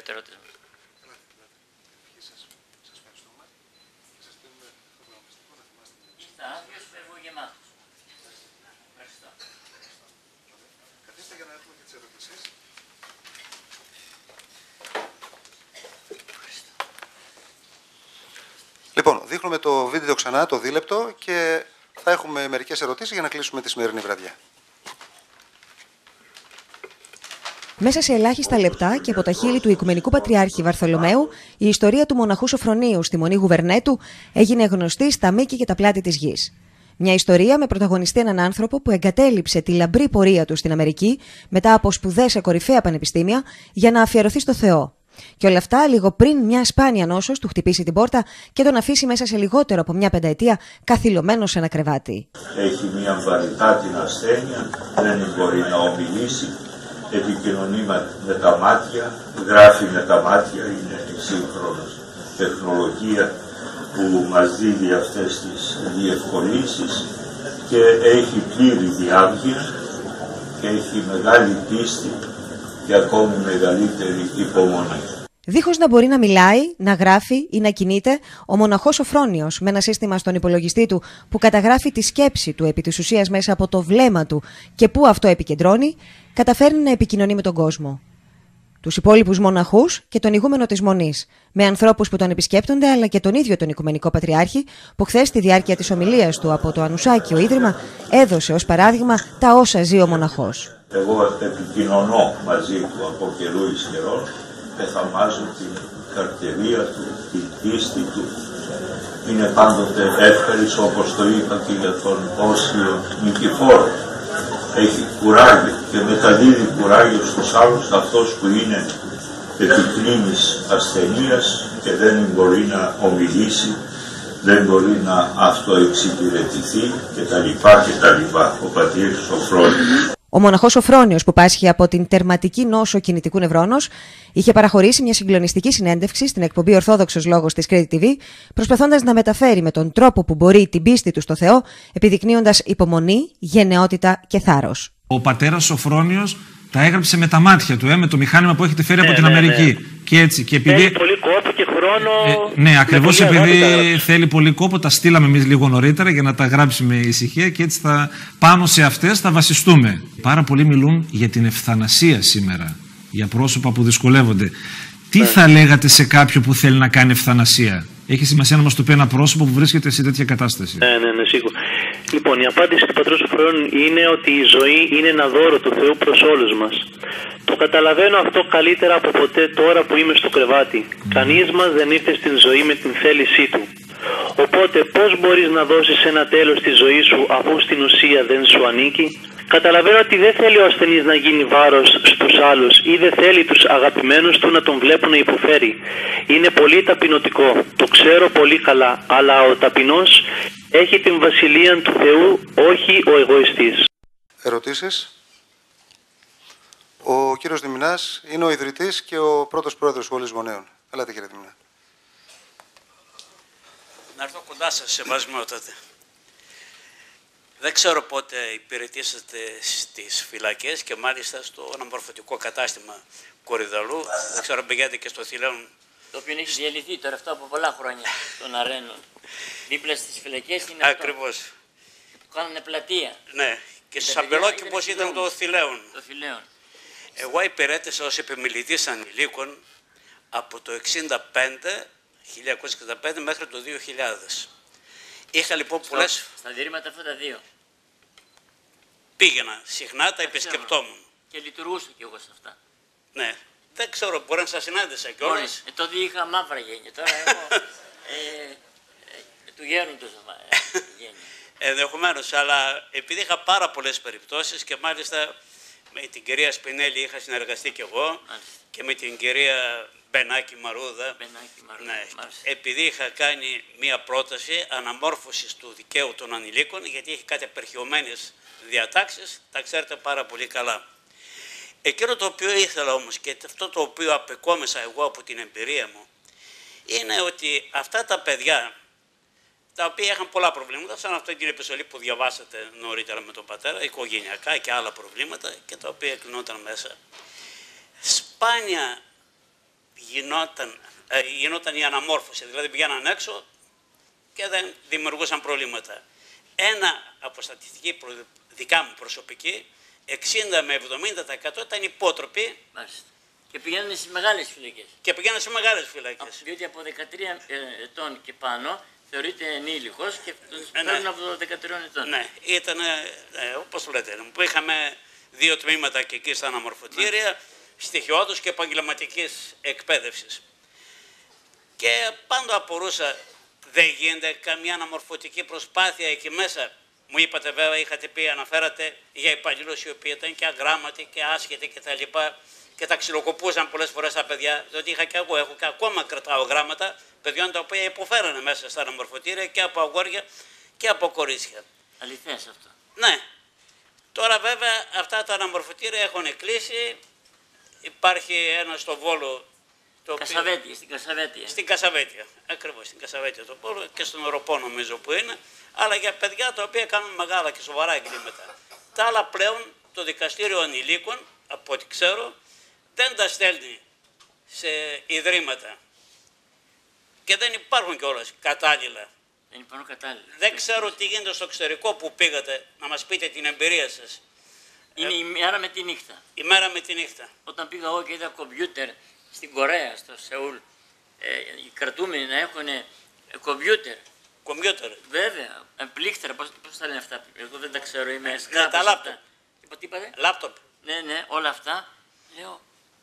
Λοιπόν, δείχνουμε το βίντεο ξανά, το δίλεπτο, και θα έχουμε μερικές ερωτήσεις για να κλείσουμε τη σημερινή βραδιά. Μέσα σε ελάχιστα λεπτά και από τα χείλη του Οικουμενικού Πατριάρχη Βαρθολομαίου, η ιστορία του μοναχού Σοφρονίου στη Μονή Γουβερνέτου έγινε γνωστή στα μήκη και τα πλάτη της γης. Μια ιστορία με πρωταγωνιστή έναν άνθρωπο που εγκατέλειψε τη λαμπρή πορεία του στην Αμερική μετά από σπουδές σε κορυφαία πανεπιστήμια για να αφιερωθεί στο Θεό. Και όλα αυτά λίγο πριν μια σπάνια νόσος του χτυπήσει την πόρτα και τον αφήσει μέσα σε λιγότερο από μια πενταετία καθυλωμένο σε ένα κρεβάτι. Έχει μια βαρυτάτη ασθένεια, δεν μπορεί να ομιλήσει, επικοινωνεί με τα μάτια, γράφει με τα μάτια, είναι η σύγχρονη τεχνολογία που μας δίδει αυτές τις διευκολύνσεις και έχει πλήρη διάβγεια και έχει μεγάλη πίστη και ακόμη μεγαλύτερη υπομονή. Δίχως να μπορεί να μιλάει, να γράφει ή να κινείται, ο μοναχός Σοφρόνιος, με ένα σύστημα στον υπολογιστή του που καταγράφει τη σκέψη του επί της ουσίας μέσα από το βλέμμα του και που αυτό επικεντρώνει, καταφέρνει να επικοινωνεί με τον κόσμο. Τους υπόλοιπους μοναχούς και τον ηγούμενο της Μονής, με ανθρώπους που τον επισκέπτονται, αλλά και τον ίδιο τον Οικουμενικό Πατριάρχη, που χθες στη διάρκεια της ομιλίας του από το Ανουσάκιο Ίδρυμα έδωσε ως παράδειγμα τα όσα ζει ο μοναχός. Εγώ επικοινωνώ μαζί του από καιρού εις καιρό και θαυμάζω την καρτερία του, την πίστη του. Είναι πάντοτε εύκολος, όπως το είπα και για τον Όσιο Νικηφόρο. Έχει κουράγιο και μεταδίδει κουράγιο στους άλλους, αυτός που είναι επικρίνης ασθενείας και δεν μπορεί να ομιλήσει, δεν μπορεί να αυτοεξυπηρετηθεί κτλ. Ο πατήρ Σοφρόνιος. Ο μοναχός Σοφρόνιος, που πάσχει από την τερματική νόσο κινητικού νευρώνος, είχε παραχωρήσει μια συγκλονιστική συνέντευξη στην εκπομπή Ορθόδοξος Λόγος της Crete TV, προσπαθώντας να μεταφέρει με τον τρόπο που μπορεί την πίστη του στο Θεό, επιδεικνύοντας υπομονή, γενναιότητα και θάρρος. Ο πατέρας Σοφρόνιος τα έγραψε με τα μάτια του, με το μηχάνημα που έχετε φέρει από την Αμερική. Ναι. Και έτσι. Και επειδή... Θέλει πολύ κόπο και χρόνο. Ναι, ακριβώς επειδή θέλει πολύ κόπο, τα στείλαμε εμείς λίγο νωρίτερα για να τα γράψει με ησυχία και έτσι πάνω σε αυτές θα βασιστούμε. Πάρα πολλοί μιλούν για την ευθανασία σήμερα, για πρόσωπα που δυσκολεύονται. Τι θα λέγατε σε κάποιον που θέλει να κάνει ευθανασία? Έχει σημασία να μας το πει ένα πρόσωπο που βρίσκεται σε τέτοια κατάσταση. Ναι, σίγουρα. Λοιπόν, η απάντηση του πατρός Σοφρόνιου είναι ότι η ζωή είναι ένα δώρο του Θεού προς όλους μας. Το καταλαβαίνω αυτό καλύτερα από ποτέ τώρα που είμαι στο κρεβάτι. Κανείς μας δεν ήρθε στην ζωή με την θέλησή του. Οπότε πώς μπορείς να δώσεις ένα τέλος στη ζωή σου αφού στην ουσία δεν σου ανήκει? Καταλαβαίνω ότι δεν θέλει ο ασθενής να γίνει βάρος στους άλλους ή δεν θέλει τους αγαπημένους του να τον βλέπουν να υποφέρει. Είναι πολύ ταπεινωτικό, το ξέρω πολύ καλά, αλλά ο ταπεινός έχει την βασιλεία του Θεού, όχι ο εγωιστής. Ερωτήσεις? Ο κύριος Διμινάς είναι ο ιδρυτής και ο πρώτος πρόεδρος Σχολής Γονέων. Ελάτε κύριε Διμινά. Να έρθω κοντά σας, σεβασμιότατε. Δεν ξέρω πότε υπηρετήσατε στις φυλακές και μάλιστα στο αναμορφωτικό κατάστημα Κορυδαλού. Δεν ξέρω αν πηγαίνετε και στο Θηλαίον. Το οποίο έχει διαλυθεί τώρα αυτό από πολλά χρόνια των αρένων. Δίπλα στις φυλακές είναι Ακριβώς. Αυτό. Το κάνανε πλατεία. Ναι. Και στις Αμπελόκηπος ήταν το Θηλαίον. Το Θηλαίον. Εγώ υπηρέτησα ως επιμελητής ανηλίκων από το 1965 1965 μέχρι το 2000. Είχα λοιπόν πολλές... Στα διηρήματα αυτά τα δύο. Πήγαινα συχνά, τα επισκεπτόμουν. Και λειτουργούσα κι εγώ σε αυτά. Ναι. Δεν ξέρω, μπορεί να σας συνάντησα κιόλας. Τότε είχα μαύρα γένια, τώρα έχω του γέροντος γένια. Ενδεχομένως, αλλά επειδή είχα πάρα πολλές περιπτώσεις και μάλιστα με την κυρία Σπινέλη είχα συνεργαστεί κι εγώ και με την κυρία Μπενάκη Μαρούδα. Ναι, επειδή είχα κάνει μία πρόταση αναμόρφωσης του δικαίου των ανηλίκων, γιατί έχει κάτι απερχιωμένες διατάξεις, τα ξέρετε πάρα πολύ καλά. Εκείνο το οποίο ήθελα όμως και αυτό το οποίο απεκόμισα εγώ από την εμπειρία μου είναι ότι αυτά τα παιδιά τα οποία είχαν πολλά προβλήματα, σαν αυτή την επιστολή που διαβάσατε νωρίτερα με τον πατέρα, οικογενειακά και άλλα προβλήματα και τα οποία εκκρινόταν μέσα. Σπάνια γινόταν η αναμόρφωση, δηλαδή πήγαιναν έξω και δεν δημιουργούσαν προβλήματα. Ένα από στατιστική δικά μου προσωπική, 60 με 70% ήταν υπότροποι. Μάλιστα. Και πηγαίνουν σε μεγάλες φυλακές. Και πηγαίνουν σε μεγάλες φυλακές. Διότι από 13 ετών και πάνω θεωρείται ενήλικος και τους παίρνουν από το 13 ετών. Ναι, ήταν, όπως λέτε, που είχαμε δύο τμήματα και εκεί στα αναμορφωτήρια, στοιχειώδους και επαγγελματικής εκπαίδευσης. Και πάντα απορούσα, δεν γίνεται καμία αναμορφωτική προσπάθεια εκεί μέσα. Μου είπατε βέβαια, είχατε πει, αναφέρατε για υπαλλήλους οι οποίοι ήταν και αγράμματοι και άσχετοι κτλ. Και τα ξυλοκοπούσαν πολλές φορές τα παιδιά, διότι είχα και εγώ, έχω και ακόμα κρατάω γράμματα παιδιών τα οποία υποφέρανε μέσα στα αναμορφωτήρια και από αγόρια και από κορίτσια. Αληθές αυτό. Ναι. Τώρα βέβαια αυτά τα αναμορφωτήρια έχουν κλείσει. Υπάρχει ένα στο Βόλο. Στην Κασαβέτια. Στην Κασαβέτια. Ακριβώς, στην Κασαβέτια το Βόλο και στον Οροπό νομίζω που είναι. Αλλά για παιδιά τα οποία κάνουν μεγάλα και σοβαρά εγκλήματα. Τα άλλα πλέον το Δικαστήριο Ανηλίκων, από ό,τι ξέρω, δεν τα στέλνει σε ιδρύματα. Και δεν υπάρχουν κιόλας κατάλληλα. Δεν υπάρχουν κατάλληλα. Δεν ξέρω τι γίνεται στο εξωτερικό που πήγατε, να μας πείτε την εμπειρία σας. Είναι η μέρα με τη νύχτα. Η μέρα με τη νύχτα. Όταν πήγα εγώ και είδα κομπιούτερ στην Κορέα, στο Σεούλ, οι κρατούμενοι να έχουν κομπιούτερ. Κομπιούτερ. Βέβαια, πλήκτρα, πώς τα λένε αυτά. Εγώ δεν τα ξέρω, είμαι σκράπος. Τα λάπτοπ. Τι είπατε? Λάπτοπ. Ναι, όλα αυτά. Λέω,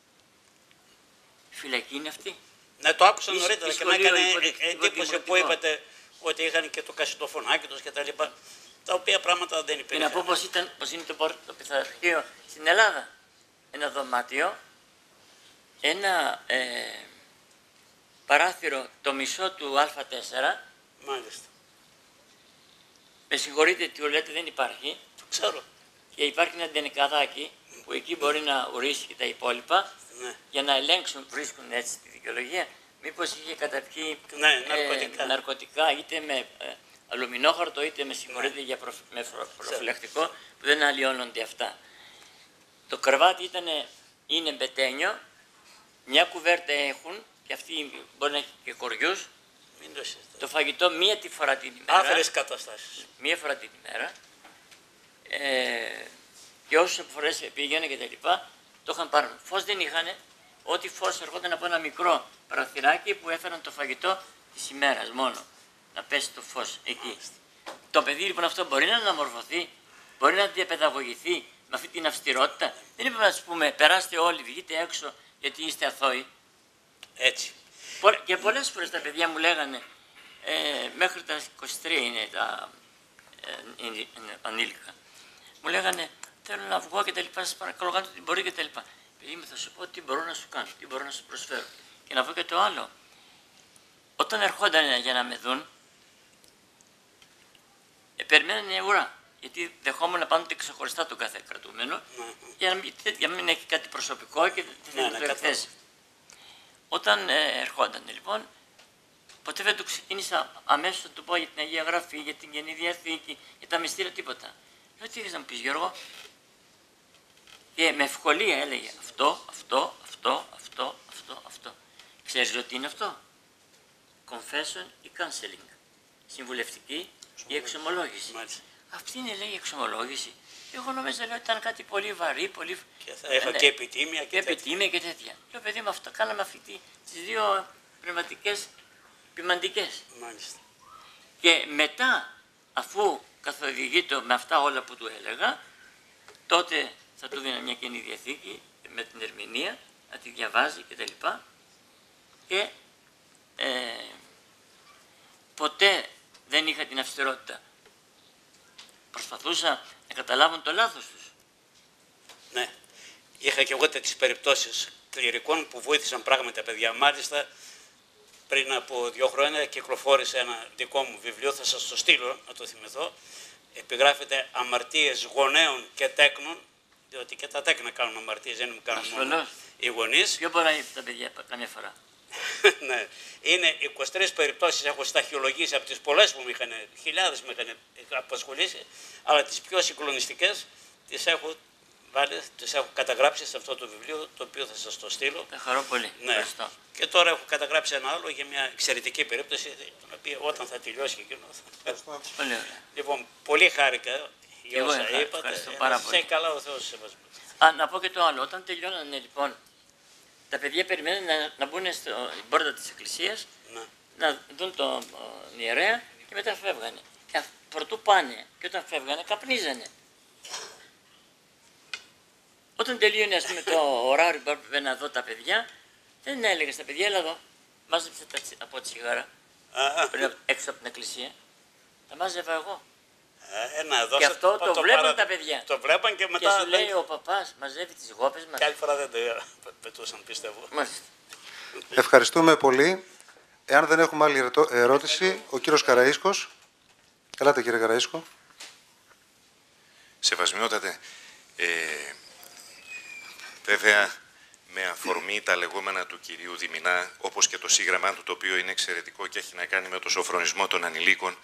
φυλακή είναι αυτή. Ναι, το άκουσα νωρίτερα και με έκανε εντύπωση που είπατε ότι είχαν και το κασιτοφωνάκι τους και τα λοιπά. Τα οποία πράγματα δεν υπήρχαν. Να πω πώς είναι το πειθαρχείο στην Ελλάδα. Ένα δωμάτιο, ένα παράθυρο το μισό του Α4. Μάλιστα. Με συγχωρείτε τι λέτε, δεν υπάρχει. Το ξέρω. Και υπάρχει ένα ντενεκαδάκι που εκεί μπορεί να ορίσει και τα υπόλοιπα, ναι, για να ελέγξουν, βρίσκουν έτσι τη δικαιολογία, μήπως είχε καταπιεί ναρκωτικά είτε με αλουμινόχαρτο είτε με συγχωρείτε για προφυλακτικό, που δεν αλλοιώνονται αυτά. Το κρεβάτι είναι μπετένιο, μια κουβέρτα έχουν και αυτή μπορεί να έχει και κοριούς. Το φαγητό μία τη φορά την ημέρα. Άφερες καταστάσεις. Μία φορά την ημέρα. Και όσες φορές πήγαινε και τα λοιπά, το είχαν πάρει. Φως δεν είχανε, ό,τι φως ερχόταν από ένα μικρό παραθυράκι που έφεραν το φαγητό της ημέρας μόνο. Να πέσει το φως εκεί. Το παιδί λοιπόν αυτό μπορεί να αναμορφωθεί, μπορεί να διαπαιδαγωγηθεί με αυτή την αυστηρότητα. Δεν είπαμε να τους πούμε, περάστε όλοι, βγείτε έξω γιατί είστε αθώοι. Έτσι. Και πολλές φορές τα παιδιά μου λέγανε, μέχρι τα 23 είναι τα ανήλικα. Μου λέγανε, θέλω να βγω και τα λοιπά, σας παρακαλώ κάντε ό,τι μπορεί και τα λοιπά. Παιδί μου, θα σου πω τι μπορώ να σου κάνω, τι μπορώ να σου προσφέρω. Και να πω και το άλλο. Όταν ερχόταν για να με δουν, περιμένανε ουρά. Γιατί δεχόμουν πάντοτε ξεχωριστά τον κάθε κρατούμενο, για να μην έχει κάτι προσωπικό και δεν το εκθέσει. Όταν ερχόταν λοιπόν, ποτέ δεν του ξεκίνησα αμέσως να του πω για την Αγία Γραφή, για την Καινή Διαθήκη, για τα μυστήρια, τίποτα. Λέω, τι έχεις να μου πεις, Γιώργο? Και με ευκολία έλεγε αυτό. Ξέρεις ότι είναι αυτό? Confession ή counseling. Συμβουλευτική ή εξομολόγηση. Αυτή είναι, λέει, η εξομολόγηση. Εγώ νομίζω ότι ήταν κάτι πολύ βαρύ, πολύ. Και επιτήμια και τέτοια. Λέω, παιδί μου, αυτό κάναμε τις δύο πνευματικές ποιμαντικές. Μάλιστα. Και μετά, αφού καθοδηγείται με αυτά όλα που του έλεγα, τότε θα του δίνα μια Καινή Διαθήκη με την ερμηνεία, να τη διαβάζει κτλ. Και ποτέ δεν είχα την αυστηρότητα. Προσπαθούσα να καταλάβουν το λάθος τους. Ναι. Είχα και εγώ τέτοιες περιπτώσεις κληρικών που βοήθησαν πράγματι τα παιδιά. Μάλιστα, πριν από 2 χρόνια κυκλοφόρησε ένα δικό μου βιβλίο, θα σας το στείλω να το θυμηθώ. Επιγράφεται «Αμαρτίες γονέων και τέκνων», διότι και τα τέκνα κάνουν αμαρτίες, δεν κάνουν μόνο οι γονείς. Πιο πολλά τα παιδιά καμιά φορά. Ναι. Είναι 23 περιπτώσεις, έχω σταχυολογήσει από τις πολλές που μου είχαν, χιλιάδες με είχαν απασχολήσει, αλλά τις πιο συγκλονιστικές τις έχω βάλει, τις έχω καταγράψει σε αυτό το βιβλίο, το οποίο θα σας το στείλω. Θα χαρώ πολύ. Ναι. Ευχαριστώ. Και τώρα έχω καταγράψει ένα άλλο για μια εξαιρετική περίπτωση, την οποία όταν θα τελειώσει και εκείνο. Πολύ ωραία. Λοιπόν, πολύ χάρηκα για όσα είπατε. Ευχαριστώ πάρα πολύ. Σε καλά ο Θεός σεβασμός. Να πω και το άλλο. Όταν τελειώνανε λοιπόν, τα παιδιά περιμένουν να μπουν στην πόρτα της εκκλησίας, να δουν τον ιερέα και μετά φεύγανε. Πρωτού πάνε και όταν φεύγανε καπνίζανε. Όταν τελείωνε ας πούμε το ωράριο που έπρεπε να δω τα παιδιά, δεν έλεγα στα παιδιά, έλα εδώ, μάζεψε από τσιγάρα πριν έξω από την εκκλησία. Τα μάζευα εγώ. Και αυτό το βλέπουν τα παιδιά. Το βλέπαν και μετά. Και σου λέει ο παπάς μαζεύει τις γόπες μας. Και άλλη φορά δεν το πετούσαν, πιστεύω. Μάλιστα. Ευχαριστούμε πολύ. Εάν δεν έχουμε άλλη ερώτηση, ο κύριος Καραΐσκος. Ελάτε κύριε Καραΐσκο. Σεβασμιότατε, βέβαια με αφορμή τα λεγόμενα του κυρίου Διμινά, όπως και το σύγγραμμά του, το οποίο είναι εξαιρετικό και έχει να κάνει με το σοφρονισμό των ανηλίκων,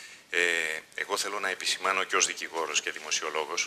εγώ θέλω να επισημάνω και ως δικηγόρος και δημοσιολόγος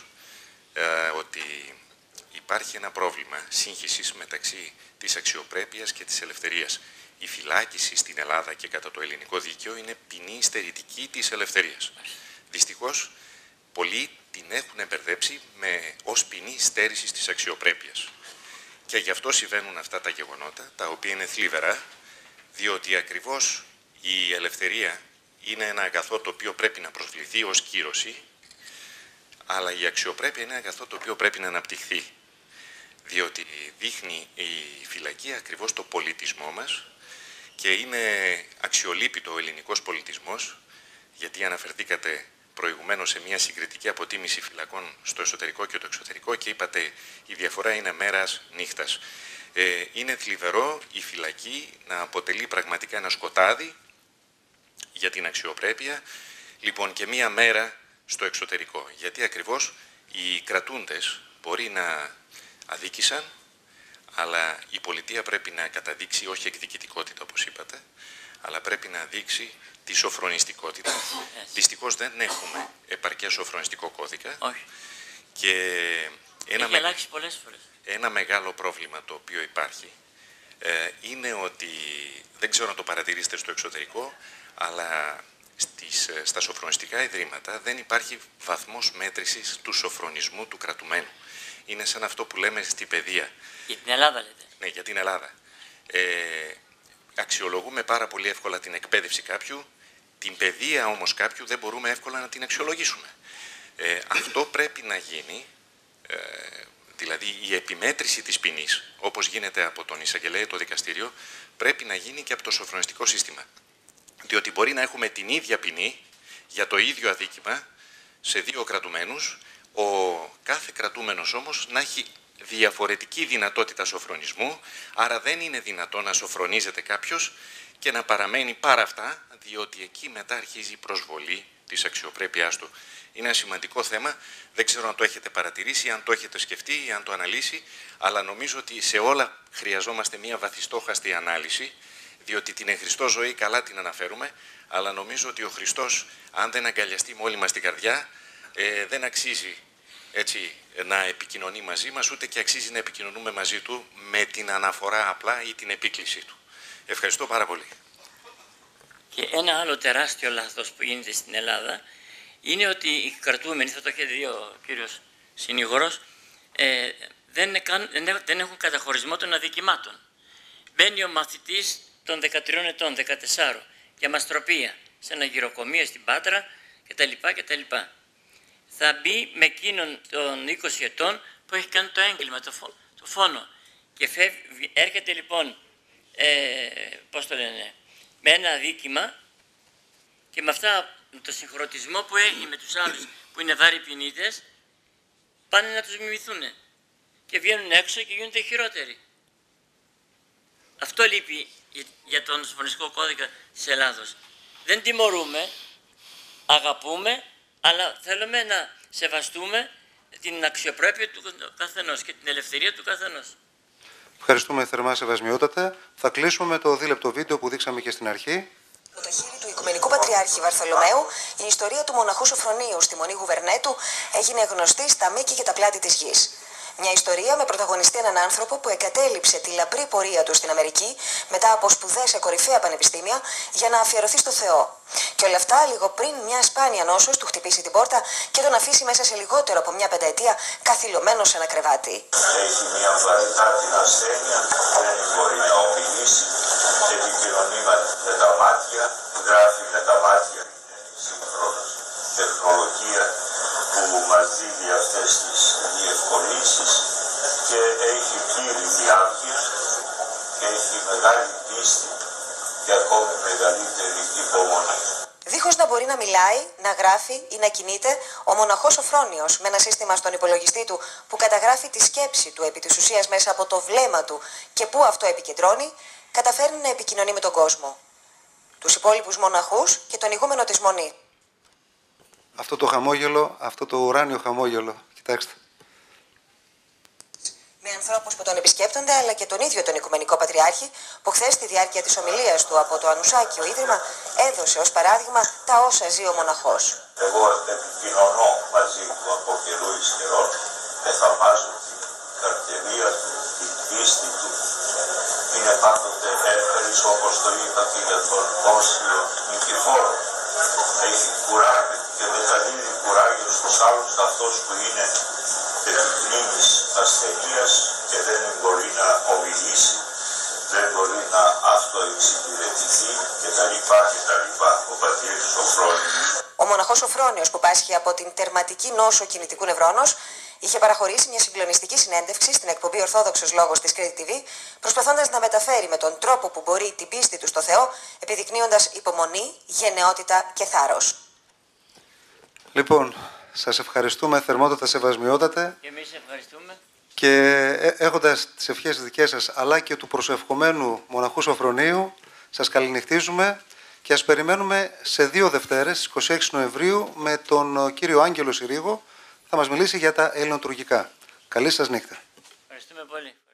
ότι υπάρχει ένα πρόβλημα σύγχυσης μεταξύ της αξιοπρέπειας και της ελευθερίας. Η φυλάκιση στην Ελλάδα και κατά το ελληνικό δίκαιο είναι ποινή στερητική της ελευθερίας. Δυστυχώς, πολλοί την έχουν μπερδέψει ως ποινή στέρησης της αξιοπρέπειας. Και γι' αυτό συμβαίνουν αυτά τα γεγονότα, τα οποία είναι θλιβερά, διότι ακριβώς η ελευθερία είναι ένα αγαθό το οποίο πρέπει να προσβληθεί ως κύρωση, αλλά η αξιοπρέπεια είναι ένα αγαθό το οποίο πρέπει να αναπτυχθεί. Διότι δείχνει η φυλακή ακριβώς το πολιτισμό μας και είναι αξιολείπητο ο ελληνικός πολιτισμός, γιατί αναφερθήκατε προηγουμένως σε μια συγκριτική αποτίμηση φυλακών στο εσωτερικό και το εξωτερικό και είπατε η διαφορά είναι μέρας νύχτας. Είναι θλιβερό η φυλακή να αποτελεί πραγματικά ένα σκοτάδι για την αξιοπρέπεια, λοιπόν και μία μέρα στο εξωτερικό. Γιατί ακριβώς οι κρατούντες μπορεί να αδίκησαν, αλλά η πολιτεία πρέπει να καταδείξει όχι εκδικητικότητα όπως είπατε, αλλά πρέπει να δείξει τη σοφρονιστικότητα. Δυστυχώς δεν έχουμε επαρκές σοφρονιστικό κώδικα. Όχι. Και έχει αλλάξει πολλές φορές. Ένα μεγάλο πρόβλημα το οποίο υπάρχει είναι ότι, δεν ξέρω αν το παρατηρήσετε στο εξωτερικό, αλλά στα σοφρονιστικά ιδρύματα δεν υπάρχει βαθμός μέτρησης του σοφρονισμού του κρατουμένου. Είναι σαν αυτό που λέμε στην παιδεία. Για την Ελλάδα λέτε. Ναι, για την Ελλάδα. Αξιολογούμε πάρα πολύ εύκολα την εκπαίδευση κάποιου, την παιδεία όμως κάποιου δεν μπορούμε εύκολα να την αξιολογήσουμε. Αυτό πρέπει να γίνει, δηλαδή η επιμέτρηση της ποινής, όπως γίνεται από τον εισαγγελέα το δικαστήριο, πρέπει να γίνει και από το σοφρονιστικό σύστημα. Διότι μπορεί να έχουμε την ίδια ποινή για το ίδιο αδίκημα σε 2 κρατουμένους, ο κάθε κρατούμενος όμως να έχει διαφορετική δυνατότητα σοφρονισμού, άρα δεν είναι δυνατό να σοφρονίζεται κάποιος και να παραμένει πάρα αυτά, διότι εκεί μετά αρχίζει η προσβολή της αξιοπρέπειάς του. Είναι ένα σημαντικό θέμα, δεν ξέρω αν το έχετε παρατηρήσει, αν το έχετε σκεφτεί ή αν το αναλύσει, αλλά νομίζω ότι σε όλα χρειαζόμαστε μια βαθιστόχαστη ανάλυση, διότι την εν Χριστώ ζωή καλά την αναφέρουμε, αλλά νομίζω ότι ο Χριστός, αν δεν αγκαλιαστεί με όλη μας την καρδιά, δεν αξίζει έτσι να επικοινωνεί μαζί μας, ούτε και αξίζει να επικοινωνούμε μαζί του με την αναφορά απλά ή την επίκλησή του. Ευχαριστώ πάρα πολύ. Και ένα άλλο τεράστιο λάθος που γίνεται στην Ελλάδα είναι ότι οι κρατούμενοι, θα το έχει δει ο κύριος συνήγορος, δεν έχουν καταχωρισμό των αδικημάτων. Μπαίνει ο μαθητής των 13 ετών, 14, και μαστροπία σε ένα γυροκομείο στην Πάτρα κτλ. Θα μπει με εκείνον των 20 ετών που έχει κάνει το έγκλημα, το φόνο. Και έρχεται λοιπόν, με ένα αδίκημα και με αυτά, το συγχρονισμό που έχει με τους άλλους που είναι βάρη ποινίτες, πάνε να τους μιμηθούν και βγαίνουν έξω και γίνονται χειρότεροι. Αυτό λείπει για τον Σοφρονιστικό κώδικα της Ελλάδος. Δεν τιμωρούμε, αγαπούμε, αλλά θέλουμε να σεβαστούμε την αξιοπρέπεια του καθενός και την ελευθερία του καθενός. Ευχαριστούμε θερμά, Σεβασμιότατε. Θα κλείσουμε με το δίλεπτο βίντεο που δείξαμε και στην αρχή. Από τα χείλη του Οικουμενικού Πατριάρχη Βαρθολομαίου, η ιστορία του μοναχού Σοφρονίου στη Μονή Γουβερνέτου έγινε γνωστή στα μήκη και τα πλάτη της γης. Μια ιστορία με πρωταγωνιστή έναν άνθρωπο που εγκατέλειψε τη λαμπρή πορεία του στην Αμερική μετά από σπουδές σε κορυφαία πανεπιστήμια για να αφιερωθεί στο Θεό. Και όλα αυτά λίγο πριν μια σπάνια νόσος του χτυπήσει την πόρτα και τον αφήσει μέσα σε λιγότερο από μια πενταετία καθυλωμένο σε ένα κρεβάτι. Έχει μια βαρυτά την ασθένεια, δεν μπορεί να ομιλήσει, επικοινωνεί με τα μάτια, γράφει με τα μάτια. Σύγχρονος τεχνολογία που μας δίνει αυτές τις διευκολύνσεις και έχει πλήρη διάβγεια και έχει μεγάλη πίστη και ακόμη μεγαλύτερη υπομονή. Δίχως να μπορεί να μιλάει, να γράφει ή να κινείται, ο μοναχός Σοφρόνιος με ένα σύστημα στον υπολογιστή του που καταγράφει τη σκέψη του επί της ουσίας μέσα από το βλέμμα του και που αυτό επικεντρώνει, καταφέρνει να επικοινωνεί με τον κόσμο. Τους υπόλοιπους μοναχούς και τον ηγούμενο της Μονή. Αυτό το χαμόγελο, αυτό το ουράνιο χαμόγελο, κοιτάξτε. Με ανθρώπους που τον επισκέπτονται, αλλά και τον ίδιο τον Οικουμενικό Πατριάρχη, που χθες στη διάρκεια της ομιλίας του από το Ανουσάκιο Ίδρυμα έδωσε ως παράδειγμα τα όσα ζει ο μοναχός. Εγώ επικοινωνώ μαζί του από καιρού εις καιρόν και θαυμάζω την καρτερία του, την πίστη του. Είναι πάντοτε εύκολος, όπως το είπα και για τον Πόσιο Νικηφόρο. Έχει κουράγιο και μεταδίδει κουράγιο στους άλλους, αυτός που είναι επικρίνης ασθενείας και δεν μπορεί να ομιλήσει, δεν μπορεί να αυτοεξυπηρετηθεί κτλ. Ο πατήρ Σοφρόνιος. Ο μοναχός Σοφρόνιος, που πάσχει από την τερματική νόσο κινητικού νευρώνος, είχε παραχωρήσει μια συγκλονιστική συνέντευξη στην εκπομπή Ορθόδοξος Λόγος της Κρήτη TV, προσπαθώντας να μεταφέρει με τον τρόπο που μπορεί την πίστη του στο Θεό, επιδεικνύοντας υπομονή, γενναιότητα και θάρρος. Λοιπόν, σας ευχαριστούμε θερμότατα, Σεβασμιότατε. Και εμείς ευχαριστούμε. Και έχοντας τις ευχές δικές σας, αλλά και του προσευχομένου μοναχού Σοφρονίου, σας καληνυχτίζουμε και ας περιμένουμε σε 2 Δευτέρες, στις 26 Νοεμβρίου, με τον κύριο Άγγελο Συρίγο, θα μας μιλήσει για τα ελληνοτουρκικά. Καλή σας νύχτα. Ευχαριστούμε πολύ.